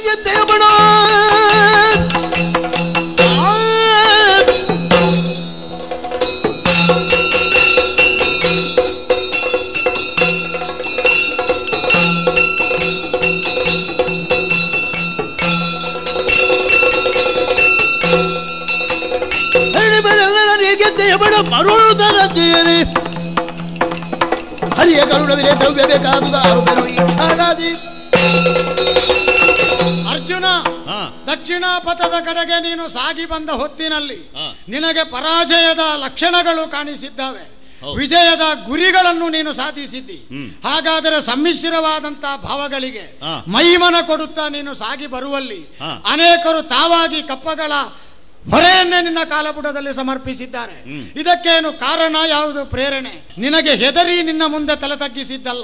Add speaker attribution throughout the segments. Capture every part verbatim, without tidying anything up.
Speaker 1: ಗೆದ್ದೆಯಬಣ ಮರುಳದರದೇನೆ ಹರಿಯ ಕರುಣವಿದೆ ದ್ರವ್ಯ ಬೇಕಾದುದು ಆರುವೆನು ಈ ಕ್ಷಣದಿ.
Speaker 2: ಅರ್ಜುನ, ದಕ್ಷಿಣ ಪಥದ ಕಡೆಗೆ ನೀನು ಸಾಗಿ ಬಂದ ಹೊತ್ತಿನಲ್ಲಿ ನಿನಗೆ ಪರಾಜಯದ ಲಕ್ಷಣಗಳು ಕಾಣಿಸಿದ್ದಾವೆ, ವಿಜಯದ ಗುರಿಗಳನ್ನು ನೀನು ಸಾಧಿಸಿದ್ದಿ. ಹಾಗಾದರೆ ಸಮ್ಮಿಶ್ರವಾದಂತಹ ಭಾವಗಳಿಗೆ ಮೈಮನ ಕೊಡುತ್ತಾ ನೀನು ಸಾಗಿ ಬರುವಲ್ಲಿ ಅನೇಕರು ತಾವಾಗಿ ಕಪ್ಪಗಳ ಹೊರೆಯನ್ನೇ ನಿನ್ನ ಕಾಲಪುಟದಲ್ಲಿ ಸಮರ್ಪಿಸಿದ್ದಾರೆ. ಇದಕ್ಕೇನು ಕಾರಣ, ಯಾವುದು ಪ್ರೇರಣೆ? ನಿನಗೆ ಹೆದರಿ ನಿನ್ನ ಮುಂದೆ ತಲೆ ತಗ್ಗಿಸಿದ್ದಲ್ಲ,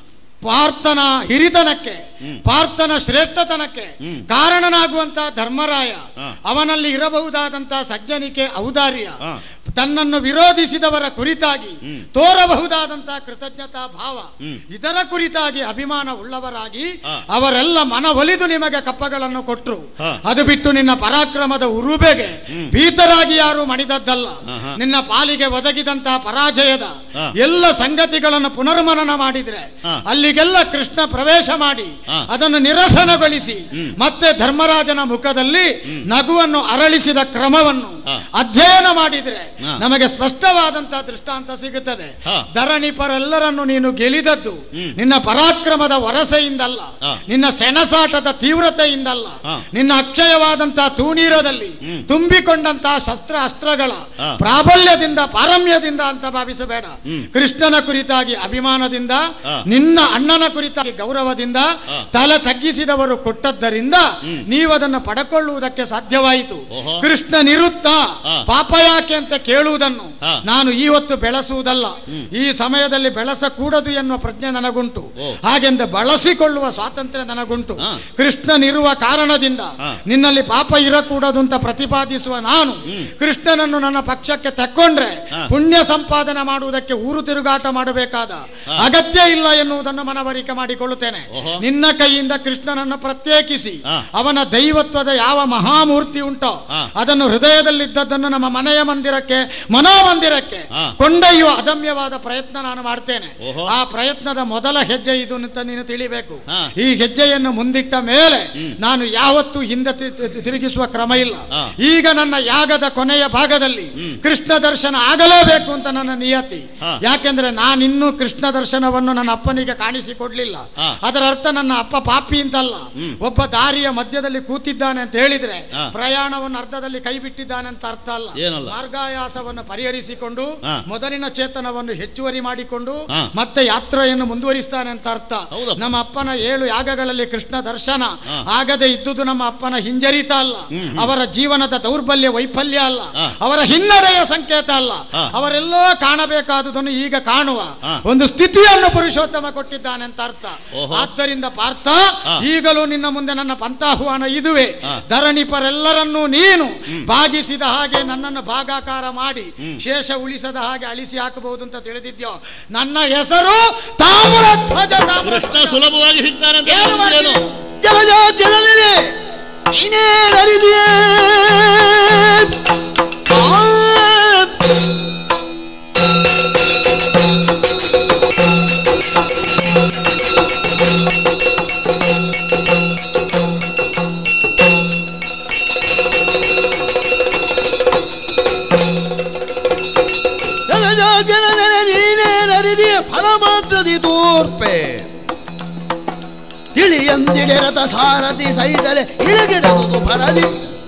Speaker 2: ಪಾರ್ಥನ ಹಿರಿತನಕ್ಕೆ, ಪಾರ್ಥನ ಶ್ರೇಷ್ಠತನಕ್ಕೆ ಕಾರಣನಾಗುವಂತಹ ಧರ್ಮರಾಯ, ಅವನಲ್ಲಿ ಇರಬಹುದಾದಂತಹ ಸಜ್ಜನಿಕೆ, ಔದಾರ್ಯ, ತನ್ನನ್ನು ವಿರೋಧಿಸಿದವರ ಕುರಿತಾಗಿ ತೋರಬಹುದಾದಂತಹ ಕೃತಜ್ಞತಾ ಭಾವ, ಇದರ ಕುರಿತಾಗಿ ಅಭಿಮಾನ ಉಳ್ಳವರಾಗಿ ಅವರೆಲ್ಲ ಮನವೊಲಿದು ನಿಮಗೆ ಕಪ್ಪಗಳನ್ನು ಕೊಟ್ಟರು. ಅದು ಬಿಟ್ಟು ನಿನ್ನ ಪರಾಕ್ರಮದ ಉರುಬೆಗೆ ಭೀತರಾಗಿ ಯಾರು ಮಣಿದದ್ದಲ್ಲ. ನಿನ್ನ ಪಾಲಿಗೆ ಒದಗಿದಂತಹ ಪರಾಜಯದ ಎಲ್ಲ ಸಂಗತಿಗಳನ್ನು ಪುನರ್ಮನನ ಮಾಡಿದ್ರೆ ಅಲ್ಲಿಗೆಲ್ಲ ಕೃಷ್ಣ ಪ್ರವೇಶ ಮಾಡಿ ಅದನ್ನು ನಿರಸನಗೊಳಿಸಿ ಮತ್ತೆ ಧರ್ಮರಾಜನ ಮುಖದಲ್ಲಿ ನಗುವನ್ನು ಅರಳಿಸಿದ ಕ್ರಮವನ್ನು ಅಧ್ಯಯನ ಮಾಡಿದ್ರೆ ನಮಗೆ ಸ್ಪಷ್ಟವಾದಂತಹ ದೃಷ್ಟಾಂತ ಸಿಗುತ್ತದೆ. ಧರಣಿಪರೆಲ್ಲರನ್ನು ನೀನು ಗೆಲಿದದ್ದು ನಿನ್ನ ಪರಾಕ್ರಮದ ವರಸೆಯಿಂದಲ್ಲ, ನಿನ್ನ ಸೆಣಸಾಟದ ತೀವ್ರತೆಯಿಂದಲ್ಲ, ನಿನ್ನ ಅಕ್ಷಯವಾದಂತಹ ತೂಣೀರದಲ್ಲಿ ತುಂಬಿಕೊಂಡಂತಹ ಶಸ್ತ್ರ ಅಸ್ತ್ರಗಳ ಪ್ರಾಬಲ್ಯದಿಂದ, ಪಾರಮ್ಯದಿಂದ ಅಂತ ಭಾವಿಸಬೇಡ. ಕೃಷ್ಣನ ಕುರಿತಾಗಿ ಅಭಿಮಾನದಿಂದ, ನಿನ್ನ ಅಣ್ಣನ ಕುರಿತಾಗಿ ಗೌರವದಿಂದ ತಲೆ ತಗ್ಗಿಸಿದವರು ಕೊಟ್ಟದ್ದರಿಂದ ನೀವದನ್ನು ಪಡ್ಕೊಳ್ಳುವುದಕ್ಕೆ ಸಾಧ್ಯವಾಯಿತು. ಕೃಷ್ಣ ನಿರುತ್ತ ಪಾಪ ಯಾಕೆ ಅಂತ ಕೇಳುವುದನ್ನು ನಾನು ಈ ಹೊತ್ತು ಬೆಳೆಸುವುದಲ್ಲ, ಈ ಸಮಯದಲ್ಲಿ ಬೆಳೆಸಕೂಡದು ಎನ್ನುವ ಪ್ರಜ್ಞೆ ನನಗುಂಟು. ಹಾಗೆಂದು ಬಳಸಿಕೊಳ್ಳುವ ಸ್ವಾತಂತ್ರ್ಯ ನನಗುಂಟು. ಕೃಷ್ಣನಿರುವ ಕಾರಣದಿಂದ ನಿನ್ನಲ್ಲಿ ಪಾಪ ಇರಕೂಡದು ಅಂತ ಪ್ರತಿಪಾದಿಸುವ ನಾನು ಕೃಷ್ಣನನ್ನು ನನ್ನ ಪಕ್ಷಕ್ಕೆ ತಕ್ಕೊಂಡ್ರೆ ಪುಣ್ಯ ಸಂಪಾದನೆ ಮಾಡುವುದಕ್ಕೆ ಊರು ತಿರುಗಾಟ ಮಾಡಬೇಕಾದ ಅಗತ್ಯ ಇಲ್ಲ ಎನ್ನುವುದನ್ನು ಮನವರಿಕೆ ಮಾಡಿಕೊಳ್ಳುತ್ತೇನೆ. ನಿನ್ನ ಕೈಯಿಂದ ಕೃಷ್ಣನನ್ನು ಪ್ರತ್ಯೇಕಿಸಿ ಅವನ ದೈವತ್ವದ ಯಾವ ಮಹಾಮೂರ್ತಿ ಉಂಟೋ ಅದನ್ನು ಹೃದಯದಲ್ಲಿದ್ದದ್ದನ್ನು ನಮ್ಮ ಮನೆಯ ಮಂದಿರಕ್ಕೆ, ಮನೋಮಂದಿರಕ್ಕೆ ಕೊಂಡೊಯ್ಯುವ ಅದಮ್ಯವಾದ ಪ್ರಯತ್ನ ನಾನು ಮಾಡ್ತೇನೆ. ಆ ಪ್ರಯತ್ನದ ಮೊದಲ ಹೆಜ್ಜೆ ಇದು ಅಂತ ನೀನು ತಿಳಿಬೇಕು. ಈ ಹೆಜ್ಜೆಯನ್ನು ಮುಂದಿಟ್ಟ ಮೇಲೆ ನಾನು ಯಾವತ್ತೂ ಹಿಂದೆ ತಿರುಗಿಸುವ ಕ್ರಮ ಇಲ್ಲ. ಈಗ ನನ್ನ ಯಾಗದ ಕೊನೆಯ ಭಾಗದಲ್ಲಿ ಕೃಷ್ಣ ದರ್ಶನ ಆಗಲೇಬೇಕು ಅಂತ ನನ್ನ ನಿಯತಿ. ಯಾಕೆಂದ್ರೆ ನಾನಿನ್ನೂ ಕೃಷ್ಣ ದರ್ಶನವನ್ನು ನನ್ನ ಅಪ್ಪನಿಗೆ ಕಾಣಿಸಿಕೊಡ್ಲಿಲ್ಲ. ಅದರ ಅರ್ಥ ನನ್ನ ಅಪ್ಪ ಪಾಪಿ ಅಂತಲ್ಲ. ಒಬ್ಬ ದಾರಿಯ ಮಧ್ಯದಲ್ಲಿ ಕೂತಿದ್ದಾನೆ ಅಂತ ಹೇಳಿದ್ರೆ ಪ್ರಯಾಣವನ್ನು ಅರ್ಧದಲ್ಲಿ ಕೈ ಬಿಟ್ಟಿದ್ದಾನೆ ಅಂತ ಅರ್ಥ ಅಲ್ಲ. ಮಾರ್ಗಾಯಾಸವನ್ನು ಪರಿಹರಿಸಿಕೊಂಡು ಮೊದಲಿನ ಚೇತನವನ್ನು ಹೆಚ್ಚುವರಿ ಮಾಡಿಕೊಂಡು ಮತ್ತೆ ಯಾತ್ರೆಯನ್ನು ಮುಂದುವರಿಸ್ತಾನೆ ಅಂತ ಅರ್ಥ. ನಮ್ಮ ಅಪ್ಪನ ಏಳು ಯಾಗಗಳಲ್ಲಿ ಕೃಷ್ಣ ದರ್ಶನ ಆಗದೆ ಇದ್ದುದು ನಮ್ಮ ಅಪ್ಪನ ಹಿಂಜರಿತ ಅಲ್ಲ, ಅವರ ಜೀವನದ ದೌರ್ಬಲ್ಯ ವೈಫಲ್ಯ ಅಲ್ಲ, ಅವರ ಹಿನ್ನಡೆಯ ಸಂಕೇತ ಅಲ್ಲ. ಅವರೆಲ್ಲೋ ಕಾಣಬೇಕಾದುದನ್ನು ಈಗ ಕಾಣುವ ಒಂದು ಸ್ಥಿತಿಯನ್ನು ಪುರುಷೋತ್ತಮ ಕೊಟ್ಟಿದ್ದಾನೆ ಅಂತ ಅರ್ಥ. ಆದ್ದರಿಂದ ಪಾರ್ಥ, ಈಗಲೂ ನಿನ್ನ ಮುಂದೆ ನನ್ನ ಪಂಥಾಹ್ವಾನ ಇದುವೆ. ಧರಣಿಪರೆಲ್ಲರನ್ನೂ ನೀನು ಭಾಗಿಸಿದ ಹಾಗೆ ನನ್ನನ್ನು ಭಾಗಾಕಾರ ಮಾಡಿ ಶೇಷ ಉಳಿಸದ ಹಾಗೆ ಅಳಿಸಿ ಹಾಕಬಹುದು ಅಂತ ತಿಳಿದಿದ್ಯೋ. ನನ್ನ ಹೆಸರು ತಾಮ್ರಧ್ವಜ.
Speaker 3: ಕೃಷ್ಣ ಸುಲಭವಾಗಿ ಸಿಗ್ತಾನೆ
Speaker 1: ಫಲ ಮಾತ್ರದಿ ತೋರ್ಪೆ ತಿಳಿಯಂದಿಡೆರತ ಸಾರಥಿ ಸೈತಲೆ ಇಳಗಿಡದು ಭರದಿ.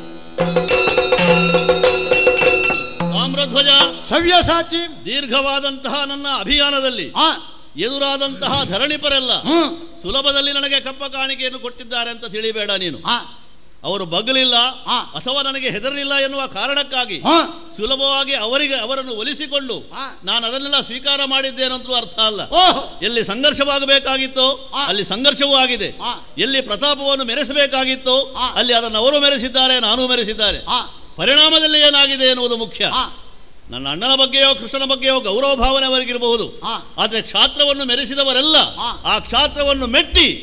Speaker 3: ತಾಮ್ರಧ್ವಜ,
Speaker 2: ಸವ್ಯಸಾಚಿ,
Speaker 3: ದೀರ್ಘವಾದಂತಹ ನನ್ನ ಅಭಿಯಾನದಲ್ಲಿ ಎದುರಾದಂತಹ ಧರಣಿಪರೆಲ್ಲ ಸುಲಭದಲ್ಲಿ ನನಗೆ ಕಪ್ಪ ಕಾಣಿಕೆಯನ್ನು ಕೊಟ್ಟಿದ್ದಾರೆ ಅಂತ ತಿಳಿಬೇಡ ನೀನು. ಅವರು ಬಗ್ಗಲಿಲ್ಲ ಅಥವಾ ನನಗೆ ಹೆದರಲಿಲ್ಲ ಎನ್ನುವ ಕಾರಣಕ್ಕಾಗಿ ಸುಲಭವಾಗಿ ಅವರಿಗೆ ಅವರನ್ನು ಒಲಿಸಿಕೊಂಡು ನಾನು ಅದನ್ನೆಲ್ಲ ಸ್ವೀಕಾರ ಮಾಡಿದ್ದೇನಂತೂ ಅರ್ಥ ಅಲ್ಲ. ಎಲ್ಲಿ ಸಂಘರ್ಷವಾಗಬೇಕಾಗಿತ್ತೋ ಅಲ್ಲಿ ಸಂಘರ್ಷವೂ ಆಗಿದೆ, ಎಲ್ಲಿ ಪ್ರತಾಪವನ್ನು ಮೆರೆಸಬೇಕಾಗಿತ್ತೋ ಅಲ್ಲಿ ಅದನ್ನು ಅವರು ಮೆರೆಸಿದ್ದಾರೆ, ನಾನೂ ಮೆರೆಸಿದ್ದಾರೆ. ಪರಿಣಾಮದಲ್ಲಿ ಏನಾಗಿದೆ ಎನ್ನುವುದು ಮುಖ್ಯ. ನನ್ನ ಅಣ್ಣನ ಬಗ್ಗೆಯೋ ಕೃಷ್ಣನ ಬಗ್ಗೆಯೋ ಗೌರವ ಭಾವನೆ ಅವರಿಗಿರಬಹುದು, ಆದರೆ ಕ್ಷಾತ್ರವನ್ನು ಮೆರೆಸಿದವರೆಲ್ಲ ಆ ಕ್ಷಾತ್ರವನ್ನು ಮೆಟ್ಟಿ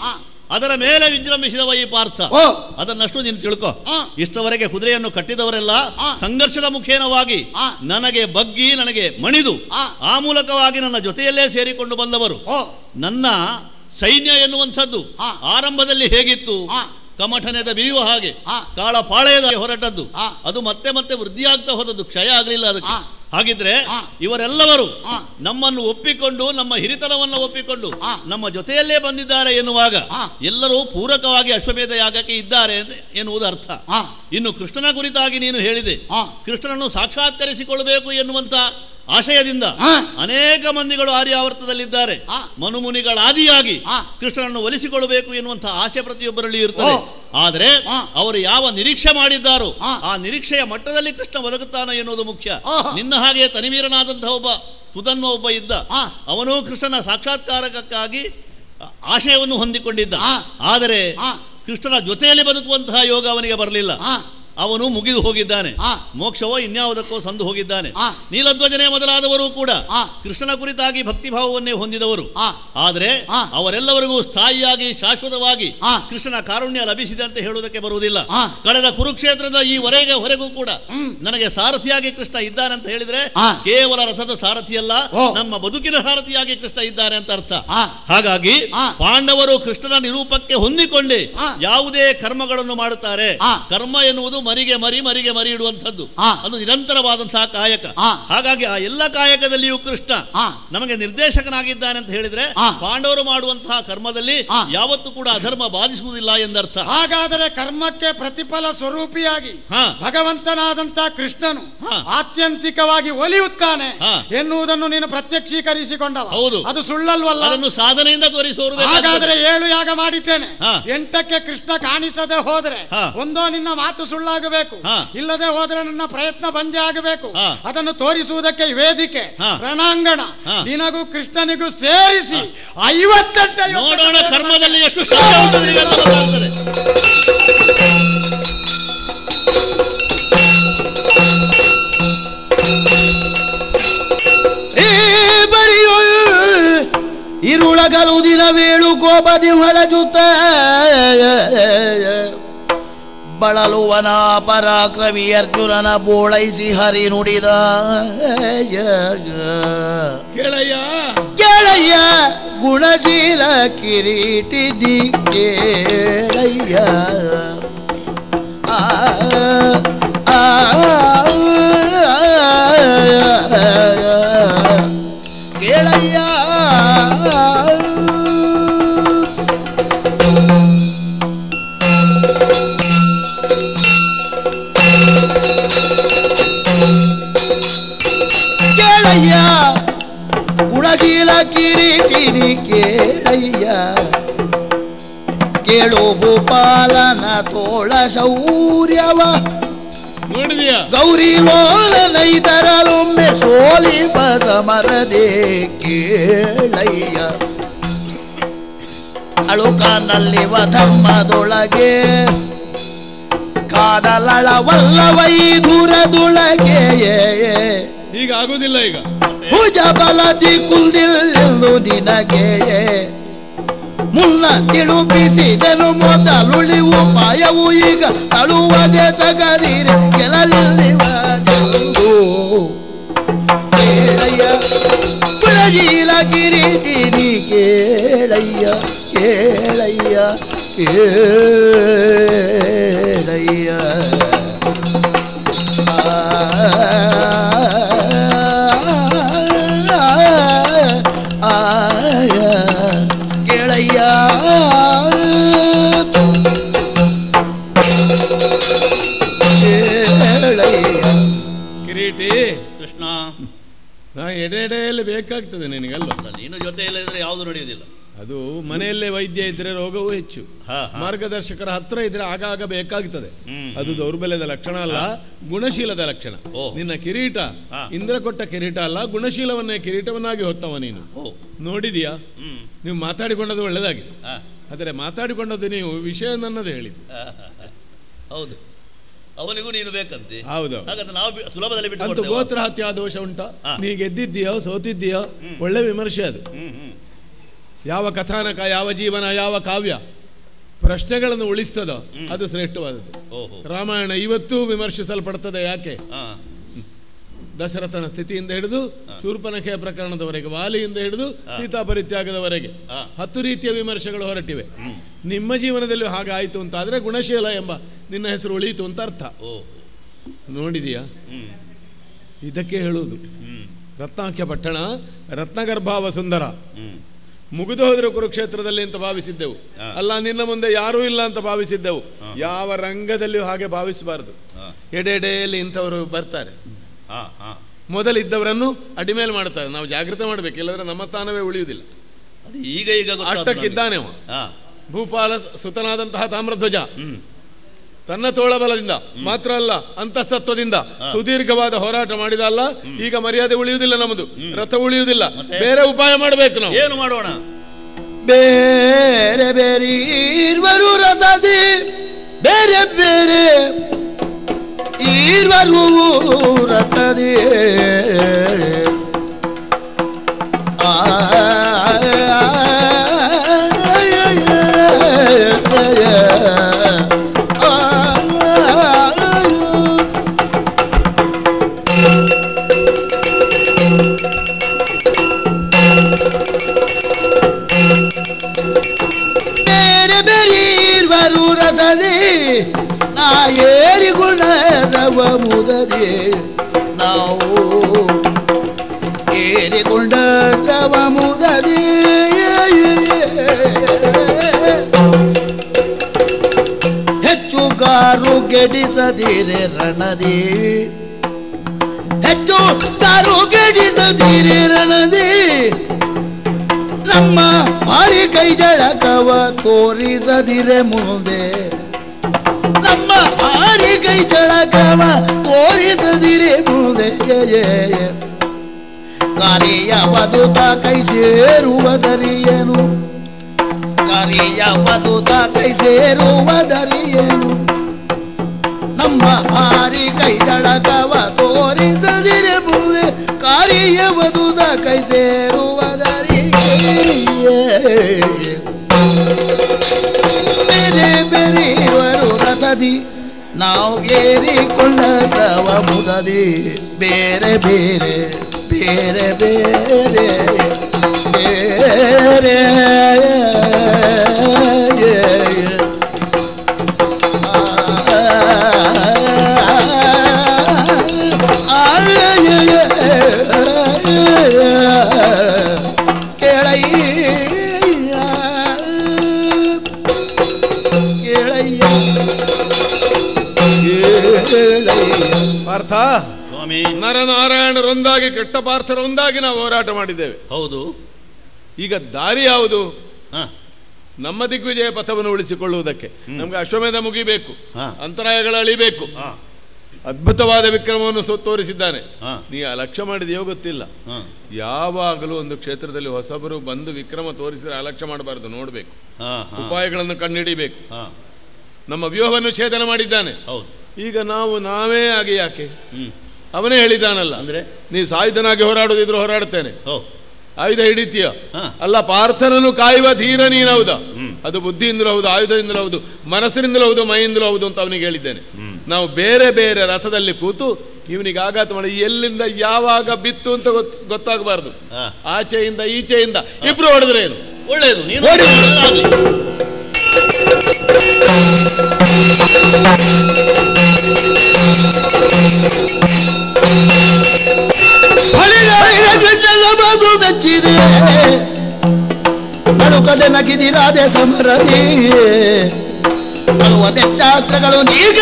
Speaker 3: ಅದರ ಮೇಲೆ ವಿಜೃಂಭಿಸಿದವ ಈ ಪಾರ್ಥ.
Speaker 1: ಓ
Speaker 3: ಅದನ್ನಷ್ಟು ನೀನು ತಿಳ್ಕೊ.
Speaker 2: ಆ.
Speaker 3: ಇಷ್ಟವರೆಗೆ ಕುದುರೆಯನ್ನು ಕಟ್ಟಿದವರೆಲ್ಲ
Speaker 2: ಆ.
Speaker 3: ಸಂಘರ್ಷದ ಮುಖೇನವಾಗಿ
Speaker 2: ಆ.
Speaker 3: ನನಗೆ ಬಗ್ಗಿ ನನಗೆ ಮಣಿದು
Speaker 2: ಆ.
Speaker 3: ಆ ಮೂಲಕವಾಗಿ ನನ್ನ ಜೊತೆಯಲ್ಲೇ ಸೇರಿಕೊಂಡು ಬಂದವರು.
Speaker 2: ಓ
Speaker 3: ನನ್ನ ಸೈನ್ಯ ಎನ್ನುವಂಥದ್ದು
Speaker 2: ಆ.
Speaker 3: ಆರಂಭದಲ್ಲಿ ಹೇಗಿತ್ತು,
Speaker 2: ಆ.
Speaker 3: ಕಮಠನೆದ ಬಿರಿಯುವ ಹಾಗೆ
Speaker 2: ಆ.
Speaker 3: ಕಾಳ ಪಾಳೆಯದ ಹೊರಟದ್ದು,
Speaker 2: ಆ.
Speaker 3: ಅದು ಮತ್ತೆ ಮತ್ತೆ ವೃದ್ಧಿಯಾಗ್ತಾ ಹೋದದ್ದು, ಕ್ಷಯ ಆಗಲಿಲ್ಲ ಅದಕ್ಕೆ.
Speaker 2: ಆ.
Speaker 3: ಹಾಗಿದ್ರೆ
Speaker 2: ಆ.
Speaker 3: ಇವರೆಲ್ಲವರು
Speaker 2: ಆ.
Speaker 3: ನಮ್ಮನ್ನು ಒಪ್ಪಿಕೊಂಡು ನಮ್ಮ ಹಿರಿತನವನ್ನು ಒಪ್ಪಿಕೊಂಡು
Speaker 2: ಆ.
Speaker 3: ನಮ್ಮ ಜೊತೆಯಲ್ಲೇ ಬಂದಿದ್ದಾರೆ ಎನ್ನುವಾಗ
Speaker 2: ಆ.
Speaker 3: ಎಲ್ಲರೂ ಪೂರಕವಾಗಿ ಅಶ್ವಮೇಧ ಯಾಗಕ್ಕೆ ಇದ್ದಾರೆ ಎನ್ನುವುದು ಅರ್ಥ.
Speaker 2: ಆ.
Speaker 3: ಇನ್ನು ಕೃಷ್ಣನ ಕುರಿತಾಗಿ ನೀನು ಹೇಳಿದೆ,
Speaker 2: ಆ.
Speaker 3: ಕೃಷ್ಣನನ್ನು ಸಾಕ್ಷಾತ್ಕರಿಸಿಕೊಳ್ಳಬೇಕು ಎನ್ನುವಂತ ಆಶಯದಿಂದ
Speaker 2: ಆ.
Speaker 3: ಅನೇಕ ಮಂದಿಗಳು ಆರ್ಯಾವರ್ತದಲ್ಲಿದ್ದಾರೆ.
Speaker 2: ಆ.
Speaker 3: ಮನುಮುನಿಗಳಾದಿಯಾಗಿ
Speaker 2: ಆ.
Speaker 3: ಕೃಷ್ಣನನ್ನು ಒಲಿಸಿಕೊಳ್ಳಬೇಕು ಎನ್ನುವಂತಹ ಆಶೆ ಪ್ರತಿಯೊಬ್ಬರಲ್ಲಿ ಇರ್ತದೆ.
Speaker 2: ಓ.
Speaker 3: ಆದರೆ
Speaker 2: ಆ.
Speaker 3: ಅವರು ಯಾವ ನಿರೀಕ್ಷೆ ಮಾಡಿದ್ದಾರೋ
Speaker 2: ಆ.
Speaker 3: ಆ ನಿರೀಕ್ಷೆಯ ಮಟ್ಟದಲ್ಲಿ ಕೃಷ್ಣ ಒದಗುತ್ತಾನೋ ಎನ್ನುವುದು ಮುಖ್ಯ.
Speaker 2: ಓಹೋ.
Speaker 3: ನಿನ್ನ ಹಾಗೆ ತನಿವೀರನಾದಂತಹ ಒಬ್ಬ ಸುಧನ್ವ ಒಬ್ಬ ಇದ್ದ,
Speaker 2: ಆ.
Speaker 3: ಅವನು ಕೃಷ್ಣನ ಸಾಕ್ಷಾತ್ಕಾರಕ್ಕಾಗಿ ಆಶಯವನ್ನು ಹೊಂದಿಕೊಂಡಿದ್ದ.
Speaker 2: ಆ.
Speaker 3: ಆದರೆ
Speaker 2: ಆ.
Speaker 3: ಕೃಷ್ಣನ ಜೊತೆಯಲ್ಲಿ ಬದುಕುವಂತಹ ಯೋಗ ಅವನಿಗೆ ಬರಲಿಲ್ಲ.
Speaker 2: ಆ.
Speaker 3: ಅವನು ಮುಗಿದು ಹೋಗಿದ್ದಾನೆ.
Speaker 2: ಆ.
Speaker 3: ಮೋಕ್ಷವೋ ಇನ್ಯಾವುದಕ್ಕೋ ಸಂದು ಹೋಗಿದ್ದಾನೆ.
Speaker 2: ಆ.
Speaker 3: ನೀಲಧ್ವಜನೆ ಮೊದಲಾದವರು ಕೂಡ
Speaker 2: ಆ.
Speaker 3: ಕೃಷ್ಣನ ಕುರಿತಾಗಿ ಭಕ್ತಿಭಾವವನ್ನೇ ಹೊಂದಿದವರು.
Speaker 2: ಆ.
Speaker 3: ಆದರೆ
Speaker 2: ಆ.
Speaker 3: ಅವರೆಲ್ಲರಿಗೂ ಸ್ಥಾಯಿಯಾಗಿ ಶಾಶ್ವತವಾಗಿ
Speaker 2: ಆ.
Speaker 3: ಕೃಷ್ಣನ ಕಾರುಣ್ಯ ಲಭಿಸಿದೆ ಅಂತ ಹೇಳುವುದಕ್ಕೆ ಬರುವುದಿಲ್ಲ.
Speaker 2: ಆ.
Speaker 3: ಕಳೆದ ಕುರುಕ್ಷೇತ್ರದ ಈ ವರೆಗೆ ಹೊರೆಗೂ ಕೂಡ
Speaker 2: ಹ್ಮ್.
Speaker 3: ನನಗೆ ಸಾರಥಿಯಾಗಿ ಕೃಷ್ಣ ಇದ್ದಾನೆ ಅಂತ ಹೇಳಿದ್ರೆ
Speaker 2: ಆ.
Speaker 3: ಕೇವಲ ರಥದ ಸಾರಥಿಯಲ್ಲ,
Speaker 2: ಓ.
Speaker 3: ನಮ್ಮ ಬದುಕಿನ ಸಾರಥಿಯಾಗಿ ಕೃಷ್ಣ ಇದ್ದಾನೆ ಅಂತ ಅರ್ಥ.
Speaker 2: ಆ.
Speaker 3: ಹಾಗಾಗಿ
Speaker 2: ಆ.
Speaker 3: ಪಾಂಡವರು ಕೃಷ್ಣನ ನಿರೂಪಕ್ಕೆ ಹೊಂದಿಕೊಂಡೇ
Speaker 2: ಆ.
Speaker 3: ಯಾವುದೇ ಕರ್ಮಗಳನ್ನು ಮಾಡುತ್ತಾರೆ.
Speaker 2: ಆ.
Speaker 3: ಕರ್ಮ ಎನ್ನುವುದು ಮರಿಗೆ ಮರಿ ಮರಿಗೆ ಮರಿ ಇಡುವಂಥದ್ದು.
Speaker 2: ಆ.
Speaker 3: ಅದು ನಿರಂತರವಾದಂತಹ ಕಾಯಕ.
Speaker 2: ಆ.
Speaker 3: ಹಾಗಾಗಿ ಆ ಎಲ್ಲ ಕಾಯಕದಲ್ಲಿಯೂ ಕೃಷ್ಣ
Speaker 2: ಆ.
Speaker 3: ನಮಗೆ ನಿರ್ದೇಶಕನಾಗಿದ್ದಾನೆ ಅಂತ ಹೇಳಿದ್ರೆ
Speaker 2: ಆ.
Speaker 3: ಪಾಂಡವರು ಮಾಡುವಂತಹ ಕರ್ಮದಲ್ಲಿ
Speaker 2: ಆ.
Speaker 3: ಯಾವತ್ತೂ ಕೂಡ ಅಧರ್ಮ ಬಾಧಿಸುವುದಿಲ್ಲ ಎಂದರ್ಥ.
Speaker 2: ಹಾಗಾದರೆ ಕರ್ಮಕ್ಕೆ ಪ್ರತಿಫಲ ಸ್ವರೂಪಿಯಾಗಿ
Speaker 3: ಹಾ.
Speaker 2: ಭಗವಂತನಾದಂತ ಕೃಷ್ಣನು
Speaker 3: ಹಾ.
Speaker 2: ಆತ್ಯಂತಿಕವಾಗಿ ಒಲಿಯುತ್ತಾನೆ
Speaker 3: ಹಾ.
Speaker 2: ಎನ್ನುವುದನ್ನು ನೀನು ಪ್ರತ್ಯಕ್ಷೀಕರಿಸಿಕೊಂಡವ.
Speaker 3: ಹೌದು.
Speaker 2: ಅದು ಸುಳ್ಳಲ್ವಲ್ಲ.
Speaker 3: ಅದನ್ನು ಸಾಧನೆಯಿಂದ ತೋರಿಸೋರು.
Speaker 2: ಹಾಗಾದ್ರೆ ಏಳು ಯಾಗ ಮಾಡಿದ್ದೇನೆ,
Speaker 3: ಹಾ.
Speaker 2: ಎಂಟಕ್ಕೆ ಕೃಷ್ಣ ಕಾಣಿಸದೆ ಹೋದ್ರೆ
Speaker 3: ಹಾ.
Speaker 2: ಒಂದೋ ನಿನ್ನ ಮಾತು ಸುಳ್ಳಾಗಬೇಕು,
Speaker 3: ಹಾ.
Speaker 2: ಇಲ್ಲದೆ ಹೋದ್ರೆ ನನ್ನ ಪ್ರಯತ್ನ ಬಂಜೆ ಆಗಬೇಕು.
Speaker 3: ಹಾ.
Speaker 2: ಅದನ್ನು ತೋರಿಸುವುದಕ್ಕೆ ವೇದಿಕೆ,
Speaker 3: ಹಾ.
Speaker 2: ರಣಾಂಗಣ
Speaker 3: ಹಾ.
Speaker 2: ನಿನಗೂ ಕೃಷ್ಣನಿಗೂ ಸೇರಿಸಿ ಐವತ್ತೆಂಟು
Speaker 3: ನೋಡೋಣ ಕರ್ಮದಲ್ಲಿ ಎಷ್ಟು ಶ್ರದ್ಧೆ ಉಂಟು ನಿನಗೆಲ್ಲ ಗೊತ್ತಾಗ್ತದೆ.
Speaker 1: ಇರುಳಗಲು ದಿನವೇಳು ಕೋಪದಿ ಹೊಳಜುತ್ತ ಬಳಲುವನ ಪರಾಕ್ರಮಿ ಅರ್ಜುನನ ಬೋಳೈಸಿ ಹರಿ ನುಡಿದ
Speaker 4: ಕೇಳಯ್ಯ
Speaker 1: ಕೇಳಯ್ಯ ಗುಣಶೀಲ ಕಿರೀಟಿದಿ ಕೇಳಯ್ಯ ಆ ಆ ಕೇಳಯ್ಯ ಕೇಳಯ್ಯ ಗುಣಶೀಲ ಕಿರೀಟಿನಿ ಕೇಳಯ್ಯ ಕೇಳು ಭೂಪಾಲನ ತೋಳ ಶೌರ್ಯವ
Speaker 4: ನೋಡಿದೀಯ
Speaker 1: ಗೌರಿ ಲೋಲನೈತರಲೊಮ್ಮೆ ಸೋಲಿ ಬಸಮರದೆ ಕೇಳಯ್ಯ ಅಳುಕಾನಲ್ಲಿವ ಧರ್ಮದೊಳಗೆ ಕಾಡಲಳವಲ್ಲವೈಧುರದೊಳಗೆ
Speaker 4: ಈಗ ಆಗುದಿಲ್ಲ. ಈಗ
Speaker 1: ಭುಜ ಬಲದಿ ಕುಂದಿಲ್ಲೆಂದು ನಿನಗೆ ಮುನ್ನ ತಿಳುಪಿಸಿದನು ಮೊದಲುಳಿವು ಉಪಾಯವು ಈಗ ಅಳುವದೆ ಸಗದಿರೆ ಗೆಲಲಿಲ್ಲಿವನೆಂದು ಕೇಳಯ್ಯ ಕುಳಜೀಲ ಕಿರೀಟಿನಿ ಕೇಳಯ್ಯ ಕೇಳಯ್ಯ ಕೇಳಯ್ಯ ಕೇಳಯ್ಯ
Speaker 4: ಕಿರೀಟಿ
Speaker 3: ಕೃಷ್ಣ,
Speaker 4: ನಾ ಎಡೆ ಎಡೆಯಲ್ಲಿ ಬೇಕಾಗ್ತದೆ ನಿನಗಲ್ವ?
Speaker 3: ನೀನು ಜೊತೆಯಲ್ಲಿ ಇದ್ರೆ ಯಾವುದು ನಡೆಯುವುದಿಲ್ಲ.
Speaker 4: ಅದು ಮನೆಯಲ್ಲೇ ವೈದ್ಯ ಇದ್ರೆ ರೋಗವೂ ಹೆಚ್ಚು,
Speaker 3: ಹಾ, ಹಾ.
Speaker 4: ಮಾರ್ಗದರ್ಶಕರ ಹತ್ರ ಇದ್ರೆ ಆಗಾಗ ಬೇಕಾಗ್ತದೆ.
Speaker 3: ಹ್ಮ್.
Speaker 4: ಅದು ದೌರ್ಬಲ್ಯದ ಲಕ್ಷಣ ಅಲ್ಲ, ಗುಣಶೀಲದ ಲಕ್ಷಣ.
Speaker 3: ಓ.
Speaker 4: ನಿನ್ನ ಕಿರೀಟ
Speaker 3: ಹಾ.
Speaker 4: ಇಂದ್ರ ಕೊಟ್ಟ ಕಿರೀಟ ಅಲ್ಲ, ಗುಣಶೀಲವನ್ನೇ ಕಿರೀಟವನ್ನಾಗಿ ಹೊತ್ತವ ನೀನು.
Speaker 3: ಓ.
Speaker 4: ನೋಡಿದೀಯಾ?
Speaker 3: ಹ್ಮ್.
Speaker 4: ನೀವು ಮಾತಾಡಿಕೊಂಡದ್ದು ಒಳ್ಳೆದಾಗಿದೆ,
Speaker 3: ಹಾ.
Speaker 4: ಆದರೆ ಮಾತಾಡಿಕೊಂಡದ್ದು ನೀವು ವಿಷಯ ನನ್ನದು ಹೇಳಿದ್ದು.
Speaker 3: ಹೌದು, ಅವನಿಗೂ ನೀನು ಬೇಕಂತೆ.
Speaker 4: ಹೌದು.
Speaker 3: ಹಾಗಾದ್ರೆ ನಾವು ಬಿ- ಸುಲಭದಲ್ಲಿ ಬಿಟ್ಟು
Speaker 4: ಅಂತೂ
Speaker 3: ಕೊಡ್ತೇವಾ?
Speaker 4: ಗೋತ್ರ ಹತ್ಯೆ ದೋಷ ಉಂಟಾ?
Speaker 3: ಹಾ.
Speaker 4: ನೀ ಗೆದ್ದಿದ್ದೀಯೋ ಸೋತಿದ್ದೀಯೋ ಒಳ್ಳೆ ವಿಮರ್ಶೆ ಅದು.
Speaker 3: ಹ್ಮ್ ಹ್ಮ್
Speaker 4: ಯಾವ ಕಥಾನಕ, ಯಾವ ಜೀವನ, ಯಾವ ಕಾವ್ಯ ಪ್ರಶ್ನೆಗಳನ್ನು ಉಳಿಸ್ತದ ಅದು ಶ್ರೇಷ್ಠವಾದದ್ದು. ರಾಮಾಯಣ ಇವತ್ತು ವಿಮರ್ಶಿಸಲ್ಪಡ್ತದೆ. ಯಾಕೆ? ದಶರಥನ ಸ್ಥಿತಿಯಿಂದ ಹಿಡಿದು ಶೂರ್ಪನಖೆಯ ಪ್ರಕರಣದವರೆಗೆ, ವಾಲಿಯಿಂದ ಹಿಡಿದು ಸೀತಾ ಪರಿತ್ಯಾಗದವರೆಗೆ ಹತ್ತು ರೀತಿಯ ವಿಮರ್ಶೆಗಳು ಹೊರಟಿವೆ. ನಿಮ್ಮ ಜೀವನದಲ್ಲಿ ಹಾಗೆ ಆಯಿತು ಅಂತ ಆದರೆ ಗುಣಶೀಲ ಎಂಬ ನಿನ್ನ ಹೆಸರು ಉಳಿಯಿತು ಅಂತ ಅರ್ಥ. ನೋಡಿದೀಯಾ? ಇದಕ್ಕೆ ಹೇಳುವುದು ರತ್ನಾಖ್ಯ ಪಟ್ಟಣ ರತ್ನಗರ್ಭಾವ ಸುಂದರ. ಮುಗಿದು ಹೋದ್ರು ಕುರುಕ್ಷೇತ್ರದಲ್ಲಿ ಅಂತ ಭಾವಿಸಿದ್ದೆವು, ಅಲ್ಲ ನಿನ್ನ ಮುಂದೆ ಯಾರೂ ಇಲ್ಲ ಅಂತ ಭಾವಿಸಿದ್ದೆವು. ಯಾವ ರಂಗದಲ್ಲಿಯೂ ಹಾಗೆ ಭಾವಿಸಬಾರದು. ಎಡೆಡೆಯಲ್ಲಿ ಇಂಥವರು ಬರ್ತಾರೆ, ಮೊದಲಿದ್ದವರನ್ನು ಅಡಿಮೇಲೆ ಮಾಡ್ತಾರೆ. ನಾವು ಜಾಗೃತಿ ಮಾಡಬೇಕು, ಇಲ್ಲದ್ರೆ ನಮ್ಮ ತಾನವೇ ಉಳಿಯುವುದಿಲ್ಲ.
Speaker 3: ಈಗ ಈಗ
Speaker 4: ಅಷ್ಟಕ್ಕಿದ್ದಾನೆ ಭೂಪಾಲ ಸುತನಾದಂತಹ ತಾಮ್ರಧ್ವಜ ತನ್ನ ತೋಳಬಲದಿಂದ ಮಾತ್ರ ಅಲ್ಲ ಅಂತಸ್ತತ್ವದಿಂದ ಸುದೀರ್ಘವಾದ ಹೋರಾಟ ಮಾಡಿದ ಅಲ್ಲ. ಈಗ ಮರ್ಯಾದೆ ಉಳಿಯುವುದಿಲ್ಲ, ನಮ್ಮದು ರಥ ಉಳಿಯುವುದಿಲ್ಲ. ಬೇರೆ ಉಪಾಯ ಮಾಡಬೇಕು. ನಾವು
Speaker 3: ಏನು ಮಾಡೋಣ?
Speaker 1: ಬೇರೆ ಬೇರೆ ಇರುವರು ರಥದಿ, ಬೇರೆ ಬೇರೆ ಇರುವರು ರಥದಿ. ಆ ಬೇರೆ ಬೇರೆ ಇರುವರು ರಥದಿ, ನಾ ಏರಿಗುಣ ರವ ಮುದದೆ. ನಾವು ಏರಿಕೊಂಡ ದ್ರವ ಮುದದೆ. ಹೆಚ್ಚು ಕಾರು ಗೆಡಿಸದಿರೆ ರಣದಿ, ಹೆಚ್ಚು ಕಾರು ಗೆಡಿಸದಿರೆ ರಣದಿ. ನಮ್ಮ ಭಾರಿ ಕೈ ಜಳಕವ ತೋರಿಸದಿರೆ ಮುಂದೆ, ನಮ್ಮ ಭಾರಿ ಕೈ ಜಳಕವ ತೋರಿಸದಿರೆ ಮುಂದೆ. ಕಾರ್ಯ ವಧುತ ಕೈ ಸೇರುವುದರಿಯೇನು, ಕಾರ್ಯ ವಧುತ ಕೈ ಸೇರುವುದರಿಯೇನು. ನಮ್ಮ ಭಾರಿ ಕೈ ಜಳಕವ ತೋರಿಸದಿರೆ ಮುಂದೆ, ಕಾರ್ಯ ವಧುತ ಕೈ ಸೇರುವುದರಿ. ಬೇರೆ ಬೇರೆ ಇರುವರು ರಥದಿ, ನಾವು ಏರಿಕೊಂಡ ದ್ರವ ಮುದದಿ. ಬೇರೆ ಬೇರೆ ಬೇರೆ ಬೇರೆ ಬೇರೆ
Speaker 4: ಪಾರ್ಥ, ನರನಾರಾಯಣರೊಂದಾಗಿ ಕೆಟ್ಟ ಪಾರ್ಥರೊಂದಾಗಿ ನಾವು ಹೋರಾಟ ಮಾಡಿದ್ದೇವೆ.
Speaker 3: ಹೌದು.
Speaker 4: ಈಗ ದಾರಿ ಯಾವುದು? ನಮ್ಮ ದಿಗ್ವಿಜಯ ಪಥವನ್ನು ಉಳಿಸಿಕೊಳ್ಳುವುದಕ್ಕೆ ನಮ್ಗೆ ಅಶ್ವಮೇಧ ಮುಗಿಬೇಕು, ಅಂತರಾಯಗಳು ಅಳಿಬೇಕು. ಅದ್ಭುತವಾದ ವಿಕ್ರಮವನ್ನು ತೋರಿಸಿದ್ದಾನೆ. ನೀ ಅಲಕ್ಷ್ಯ ಮಾಡಿದೆಯೋ ಗೊತ್ತಿಲ್ಲ. ಯಾವಾಗಲೂ ಒಂದು ಕ್ಷೇತ್ರದಲ್ಲಿ ಹೊಸಬರು ಬಂದು ವಿಕ್ರಮ ತೋರಿಸಿದ್ರೆ ಅಲಕ್ಷ್ಯ ಮಾಡಬಾರದು, ನೋಡಬೇಕು, ಉಪಾಯಗಳನ್ನು ಕಂಡುಹಿಡಿಬೇಕು. ನಮ್ಮ ವ್ಯೂಹವನ್ನು ಛೇದನ ಮಾಡಿದ್ದಾನೆ. ಈಗ ನಾವು ನಾವೇ ಆಗಿ ಯಾಕೆ? ಅವನೇ ಹೇಳಿದ್ದಾನಲ್ಲ, ಅಂದ್ರೆ ನೀ ಸಾಯುಧನಾಗಿ ಹೋರಾಡುದಿದ್ರು ಹೋರಾಡ್ತೇನೆ, ಆಯುಧ ಹಿಡಿತೀಯ ಅಲ್ಲ. ಪಾರ್ಥನನ್ನು ಕಾಯುವ ಧೀರ ನೀನೌದ. ಅದು ಬುದ್ಧಿಯಿಂದಲೂ ಹೌದು, ಆಯುಧದಿಂದಲೂ ಹೌದು, ಮನಸ್ಸಿನಿಂದಲೂ ಹೌದು, ಮೈಯಿಂದಲೂ ಹೌದು ಅಂತ ಅವನಿಗೆ ಹೇಳಿದ್ದೇನೆ. ನಾವು ಬೇರೆ ಬೇರೆ ರಥದಲ್ಲಿ ಕೂತು ಇವನಿಗೆ ಆಘಾತ ಮಾಡಿ ಎಲ್ಲಿಂದ ಯಾವಾಗ ಬಿತ್ತು ಅಂತ ಗೊತ್ತಾಗಬಾರ್ದು. ಆಚೆಯಿಂದ ಈಚೆಯಿಂದ ಇಬ್ರು ಹೊಡೆದ್ರೆ ಏನು
Speaker 3: ಒಳ್ಳೆಯದು.
Speaker 1: ಮೆಚ್ಚಿದೆ ನಡುಕದೆ ನಗಿದಿರಾದೆ ಸಮರದಿ. ಶಾಸ್ತ್ರಗಳು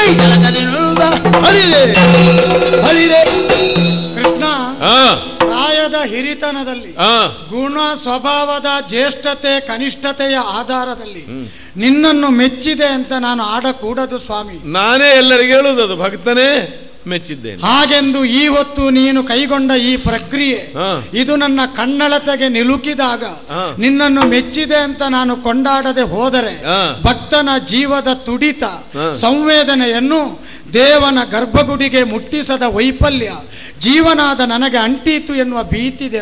Speaker 2: ಕೃಷ್ಣ, ಪ್ರಾಯದ ಹಿರಿತನದಲ್ಲಿ ಗುಣ ಸ್ವಭಾವದ ಜ್ಯೇಷ್ಠತೆ ಕನಿಷ್ಠತೆಯ ಆಧಾರದಲ್ಲಿ ನಿನ್ನನ್ನು ಮೆಚ್ಚಿದೆ ಅಂತ ನಾನು ಆಡಕೂಡದು ಸ್ವಾಮಿ.
Speaker 4: ನಾನೇ ಎಲ್ಲರಿಗೆ ಹೇಳುವುದು, ಭಕ್ತನೇ ಮೆಚ್ಚಿದ್ದೇನೆ
Speaker 2: ಹಾಗೆಂದು ಈ ಹೊತ್ತು ನೀನು ಕೈಗೊಂಡ ಈ ಪ್ರಕ್ರಿಯೆ ಇದು ನನ್ನ ಕಣ್ಣಳತೆಗೆ ನಿಲುಕಿದಾಗ ನಿನ್ನನ್ನು ಮೆಚ್ಚಿದೆ ಅಂತ ನಾನು ಕೊಂಡಾಡದೆ ಹೋದರೆ ಭಕ್ತನ ಜೀವದ ತುಡಿತ ಸಂವೇದನೆಯನ್ನು ದೇವನ ಗರ್ಭಗುಡಿಗೆ ಮುಟ್ಟಿಸದ ವೈಫಲ್ಯ ಜೀವನಾದ ನನಗೆ ಅಂಟೀತು ಎನ್ನುವ ಭೀತಿ ದೇವರೇ.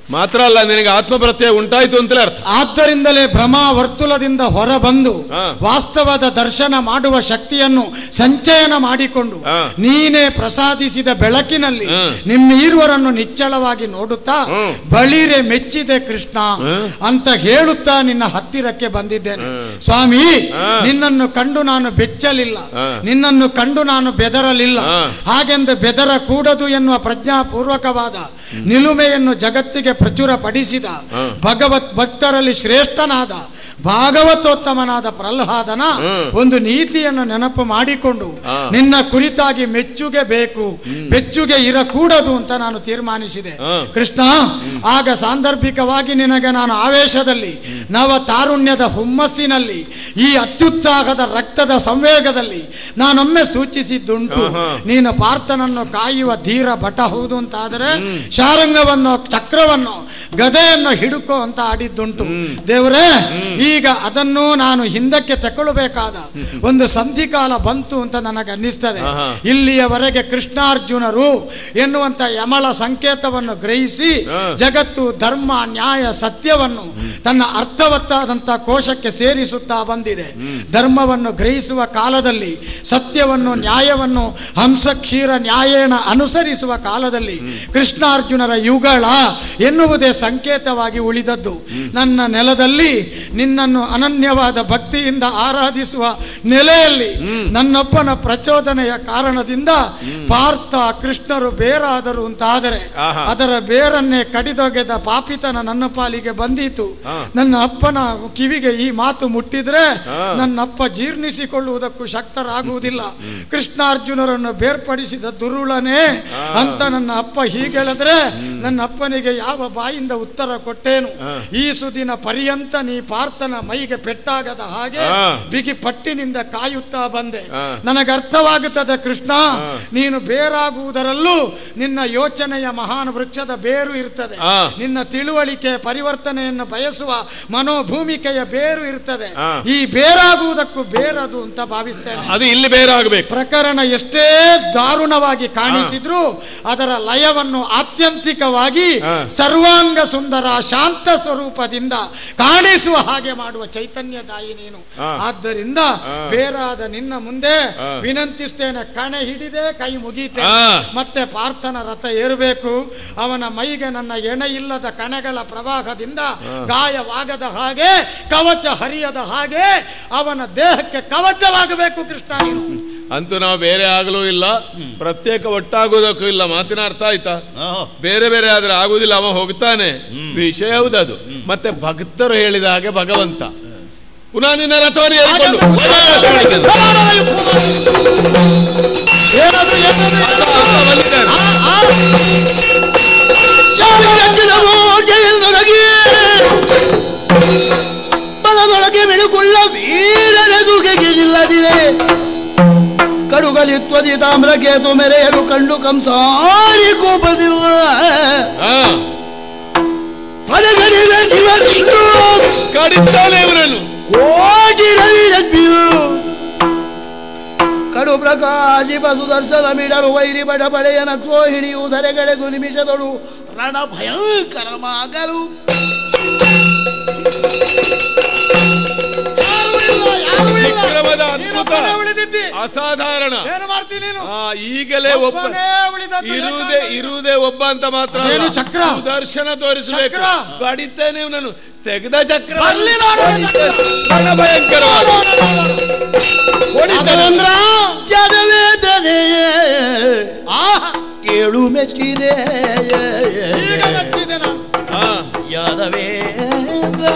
Speaker 4: ಮಾತ್ರ ಅಲ್ಲ, ನಿನಗೆ ಆತ್ಮಪ್ರತ್ಯಯ ಉಂಟಾಯ್ತು ಅಂತಲೇ ಅರ್ಥ.
Speaker 2: ಆದ್ದರಿಂದಲೇ ಭ್ರಮಾ ವರ್ತುಲದಿಂದ ಹೊರಬಂದು ವಾಸ್ತವದ ದರ್ಶನ ಮಾಡುವ ಶಕ್ತಿಯನ್ನು ಸಂಚಯನ ಮಾಡಿಕೊಂಡು ನೀನೇ ಪ್ರಸಾದಿಸಿದ ಬೆಳಕಿನಲ್ಲಿ ನಿಮ್ಮೀರ್ವರನ್ನು ನಿಚ್ಚಳವಾಗಿ ನೋಡುತ್ತಾ ಬಳಿರೆ ಮೆಚ್ಚಿದೆ ಕೃಷ್ಣ ಅಂತ ಹೇಳುತ್ತಾ ನಿನ್ನ ಹತ್ತಿರಕ್ಕೆ ಬಂದಿದ್ದೇನೆ. ಸ್ವಾಮಿ, ನಿನ್ನನ್ನು ಕಂಡು ನಾನು ಬೆಚ್ಚಲಿಲ್ಲ, ನಿನ್ನನ್ನು ಕಂಡು ನಾನು ಬೆದರಲಿಲ್ಲ. ಹಾಗೆಂದು ಬೆದರ ಕೂಡದು ಎನ್ನುವ ಪ್ರಜ್ಞಾಪೂರ್ವಕವಾದ ನಿಲುಮೆಯನ್ನು ಜಗತ್ತಿಗೆ ಪ್ರಚುರಪಡಿಸಿದ ಭಗವತ್ ಭಕ್ತರಲ್ಲಿ ಶ್ರೇಷ್ಠನಾದ ಭಾಗವತೋತ್ತಮನಾದ ಪ್ರಹ್ಲಾದನ ಒಂದು ನೀತಿಯನ್ನು ನೆನಪು ಮಾಡಿಕೊಂಡು ನಿನ್ನ ಕುರಿತಾಗಿ ಮೆಚ್ಚುಗೆ ಬೇಕು, ಬೆಚ್ಚುಗೆ ಇರಕೂಡದು ಅಂತ ನಾನು ತೀರ್ಮಾನಿಸಿದೆ. ಕೃಷ್ಣ, ಆಗ ಸಾಂದರ್ಭಿಕವಾಗಿ ನಿನಗೆ ನಾನು ಆವೇಶದಲ್ಲಿ, ನವ ತಾರುಣ್ಯದ ಹುಮ್ಮಸ್ಸಿನಲ್ಲಿ, ಈ ಅತ್ಯುತ್ಸಾಹದ ರಕ್ತದ ಸಂವೇಗದಲ್ಲಿ ನಾನೊಮ್ಮೆ ಸೂಚಿಸಿದ್ದುಂಟು. ನೀನು ಪಾರ್ಥನನ್ನು ಕಾಯುವ ಧೀರ ಭಟ ಹೌದು ಅಂತಾದರೆ ಶಾರಂಗವನ್ನು, ಚಕ್ರವನ್ನು, ಗದೆಯನ್ನು ಹಿಡುಕೋ ಅಂತ ಆಡಿದ್ದುಂಟು. ದೇವರೇ, ಈಗ ಅದನ್ನು ನಾನು ಹಿಂದಕ್ಕೆ ತಗೊಳ್ಳಬೇಕಾದ ಒಂದು ಸಂಧಿಕಾಲ ಬಂತು ಅಂತ ನನಗೆ ಅನ್ನಿಸ್ತದೆ. ಇಲ್ಲಿಯವರೆಗೆ ಕೃಷ್ಣಾರ್ಜುನರು ಎನ್ನುವಂತ ಯಮಳ ಸಂಕೇತವನ್ನು ಗ್ರಹಿಸಿ ಜಗತ್ತು ಧರ್ಮ, ನ್ಯಾಯ, ಸತ್ಯವನ್ನು ತನ್ನ ಅರ್ಥವತ್ತಾದಂಥ ಕೋಶಕ್ಕೆ ಸೇರಿಸುತ್ತಾ ಬಂದಿದೆ. ಧರ್ಮವನ್ನು ಗ್ರಹಿಸುವ ಕಾಲದಲ್ಲಿ, ಸತ್ಯವನ್ನು, ನ್ಯಾಯವನ್ನು ಹಂಸ ಕ್ಷೀರ ನ್ಯಾಯೇನ ಅನುಸರಿಸುವ ಕಾಲದಲ್ಲಿ ಕೃಷ್ಣಾರ್ಜುನರ ಯುಗಳ ಎನ್ನುವುದೇ ಸಂಕೇತವಾಗಿ ಉಳಿದದ್ದು. ನನ್ನ ನೆಲದಲ್ಲಿ ನಿನ್ನನ್ನು ಅನನ್ಯವಾದ ಭಕ್ತಿಯಿಂದ ಆರಾಧಿಸುವ ನೆಲೆಯಲ್ಲಿ ನನ್ನೊಬ್ಬನ ಪ್ರಚೋದನೆಯ ಕಾರಣದಿಂದ ಪಾರ್ಥ ಕೃಷ್ಣರು ಬೇರಾದರು ಅಂತಾದರೆ ಅದರ ಬೇರನ್ನೇ ಕಡಿದೊಗೆದ ಪಾಪಿತನ ನನ್ನ ಪಾಲಿಗೆ ಬಂದೀತು. ನನ್ನ ಅಪ್ಪನ ಕಿವಿಗೆ ಈ ಮಾತು ಮುಟ್ಟಿದ್ರೆ ನನ್ನಪ್ಪ ಜೀರ್ಣಿಸಿಕೊಳ್ಳುವುದಕ್ಕೂ ಶಕ್ತರಾಗುವುದಿಲ್ಲ. ಕೃಷ್ಣಾರ್ಜುನರನ್ನು ಬೇರ್ಪಡಿಸಿದ ದುರುಳನೇ ಅಂತ ನನ್ನ ಅಪ್ಪ ಹೀಗೆಳಿದ್ರೆ ನನ್ನ ಅಪ್ಪನಿಗೆ ಯಾವ ಬಾಯಿಂದ ಉತ್ತರ ಕೊಟ್ಟೇನು? ಈ ಸುದಿನ ಪರ್ಯಂತ ನೀ ಪಾರ್ಥನ ಮೈಗೆ ಪೆಟ್ಟಾಗದ ಹಾಗೆ ಬಿಗಿ ಪಟ್ಟಿನಿಂದ ಕಾಯುತ್ತಾ ಬಂದೆ. ನನಗೆ ಅರ್ಥವಾಗುತ್ತದೆ ಕೃಷ್ಣ, ನೀನು ಬೇರಾಗುವುದರಲ್ಲೂ ನಿನ್ನ ಯೋಚನೆಯ ಮಹಾನ್ ವೃಕ್ಷದ ಬೇರು ಇರ್ತದೆ. ನಿನ್ನ ತಿಳುವಳಿಕೆ ಪರಿವರ್ತನೆಯನ್ನು ಬಯಸುವ ಮನೋಭೂಮಿಕೆಯ ಬೇರು ಇರ್ತದೆ. ಈ ಬೇರಾಗುವುದಕ್ಕೂ ಬೇರದು ಅಂತ ಭಾವಿಸ್ತೇನೆ.
Speaker 4: ಅದು ಇಲ್ಲಿ ಬೇರಾಗಬೇಕು.
Speaker 2: ಪ್ರಕರಣ ಎಷ್ಟೇ ದಾರುಣವಾಗಿ ಕಾಣಿಸಿದ್ರು ಅದರ ಲಯವನ್ನು ಆತ್ಯಂತಿಕವಾಗಿ ಸರ್ವಾಂಗ ಸುಂದರ ಶಾಂತ ಸ್ವರೂಪದಿಂದ ಕಾಣಿಸುವ ಹಾಗೆ ಮಾಡುವ ಚೈತನ್ಯದಾಯಿ ನೀನು. ಆದ್ದರಿಂದ ಬೇರಾದ ನಿನ್ನ ಮುಂದೆ ವಿನಂತಿಸ್ತೇನೆ, ಕಣೆ ಹಿಡಿದೆ ಕೈ ಮುಗೀತೇನೆ. ಮತ್ತೆ ಪಾರ್ಥನ ರಥ ಏರಬೇಕು. ಅವನ ಮೈಗೆ ನನ್ನ ಎಣೆ ಇಲ್ಲದ ಕಣೆಗಳ ಪ್ರವಾಹದಿಂದ ಗಾಯವಾಗದ ಹಾಗೆ, ಕವಚ ಹರಿಯದ ಹಾಗೆ ಅವನ ದೇಹಕ್ಕೆ ಕವಚವಾಗಬೇಕು ಕೃಷ್ಣ ನೀನು.
Speaker 4: ಅಂತೂ ನಾವು ಬೇರೆ ಆಗಲೂ ಇಲ್ಲ, ಪ್ರತ್ಯೇಕ ಒಟ್ಟಾಗುವುದಕ್ಕೂ ಇಲ್ಲ. ಮಾತಿನ ಅರ್ಥ ಆಯ್ತಾ? ಬೇರೆ ಬೇರೆ ಆದ್ರೆ ಆಗುದಿಲ್ಲ, ಅವ ಹೋಗ್ತಾನೆ. ವಿಷಯ ಹೌದದು. ಮತ್ತೆ ಭಕ್ತರು ಹೇಳಿದ ಹಾಗೆ ಭಗವಂತ ಪುನಃ ನಿನ್ನ ರಥವನ್ನು ಏರಿಕೊಂಡು
Speaker 1: ಬಲದೊಳಗೆ ಮೆಳುಕೊಳ್ಳ ವೀರರ ಸುಗೆಗೆ ನಿಲ್ಲದಿರೆ ಕಡುಗಲಿತ್ವದಿ ತಾಮ್ರಕೇತು ಮೆರೆಯಲು ಕಂಡು ಕಂಸಾರಿ ಕೋಪದಿಲ್ಲ
Speaker 4: ಕಡಿತಾನೆ ಇವರನ್ನು
Speaker 1: ಕೋಟಿ ರವಿ ರಶ್ಮಿಯು ಕಡು ಪ್ರಕಾಶಿಪ ಸುದರ್ಶನ ಮಿಡಲು ವೈರಿ ಬಡ ಬಡೆಯ ನಕ್ಷೋ ಹಿಡಿಯುವುದರೆಗಳೆದು ನಿಮಿಷದೊಳು ರಣ ಭಯಂಕರಮಾಗಲು
Speaker 4: ಅಸಾಧಾರಣ. ಈಗಲೇ ಒಬ್ಬ ಇರುವುದೇ ಇರುವುದೇ ಒಬ್ಬ ಅಂತ ಮಾತ್ರ
Speaker 2: ಚಕ್ರ
Speaker 4: ದರ್ಶನ ತೋರಿಸಬೇಕು. ಕಡಿತೇನೆ ಇವನನ್ನು ತೆಗೆದ ಚಕ್ರ ಭಯಂಕರವಾದ
Speaker 1: ಕೇಳು ಮೆಚ್ಚಿದೆ ಯಾದವೇಂದ್ರ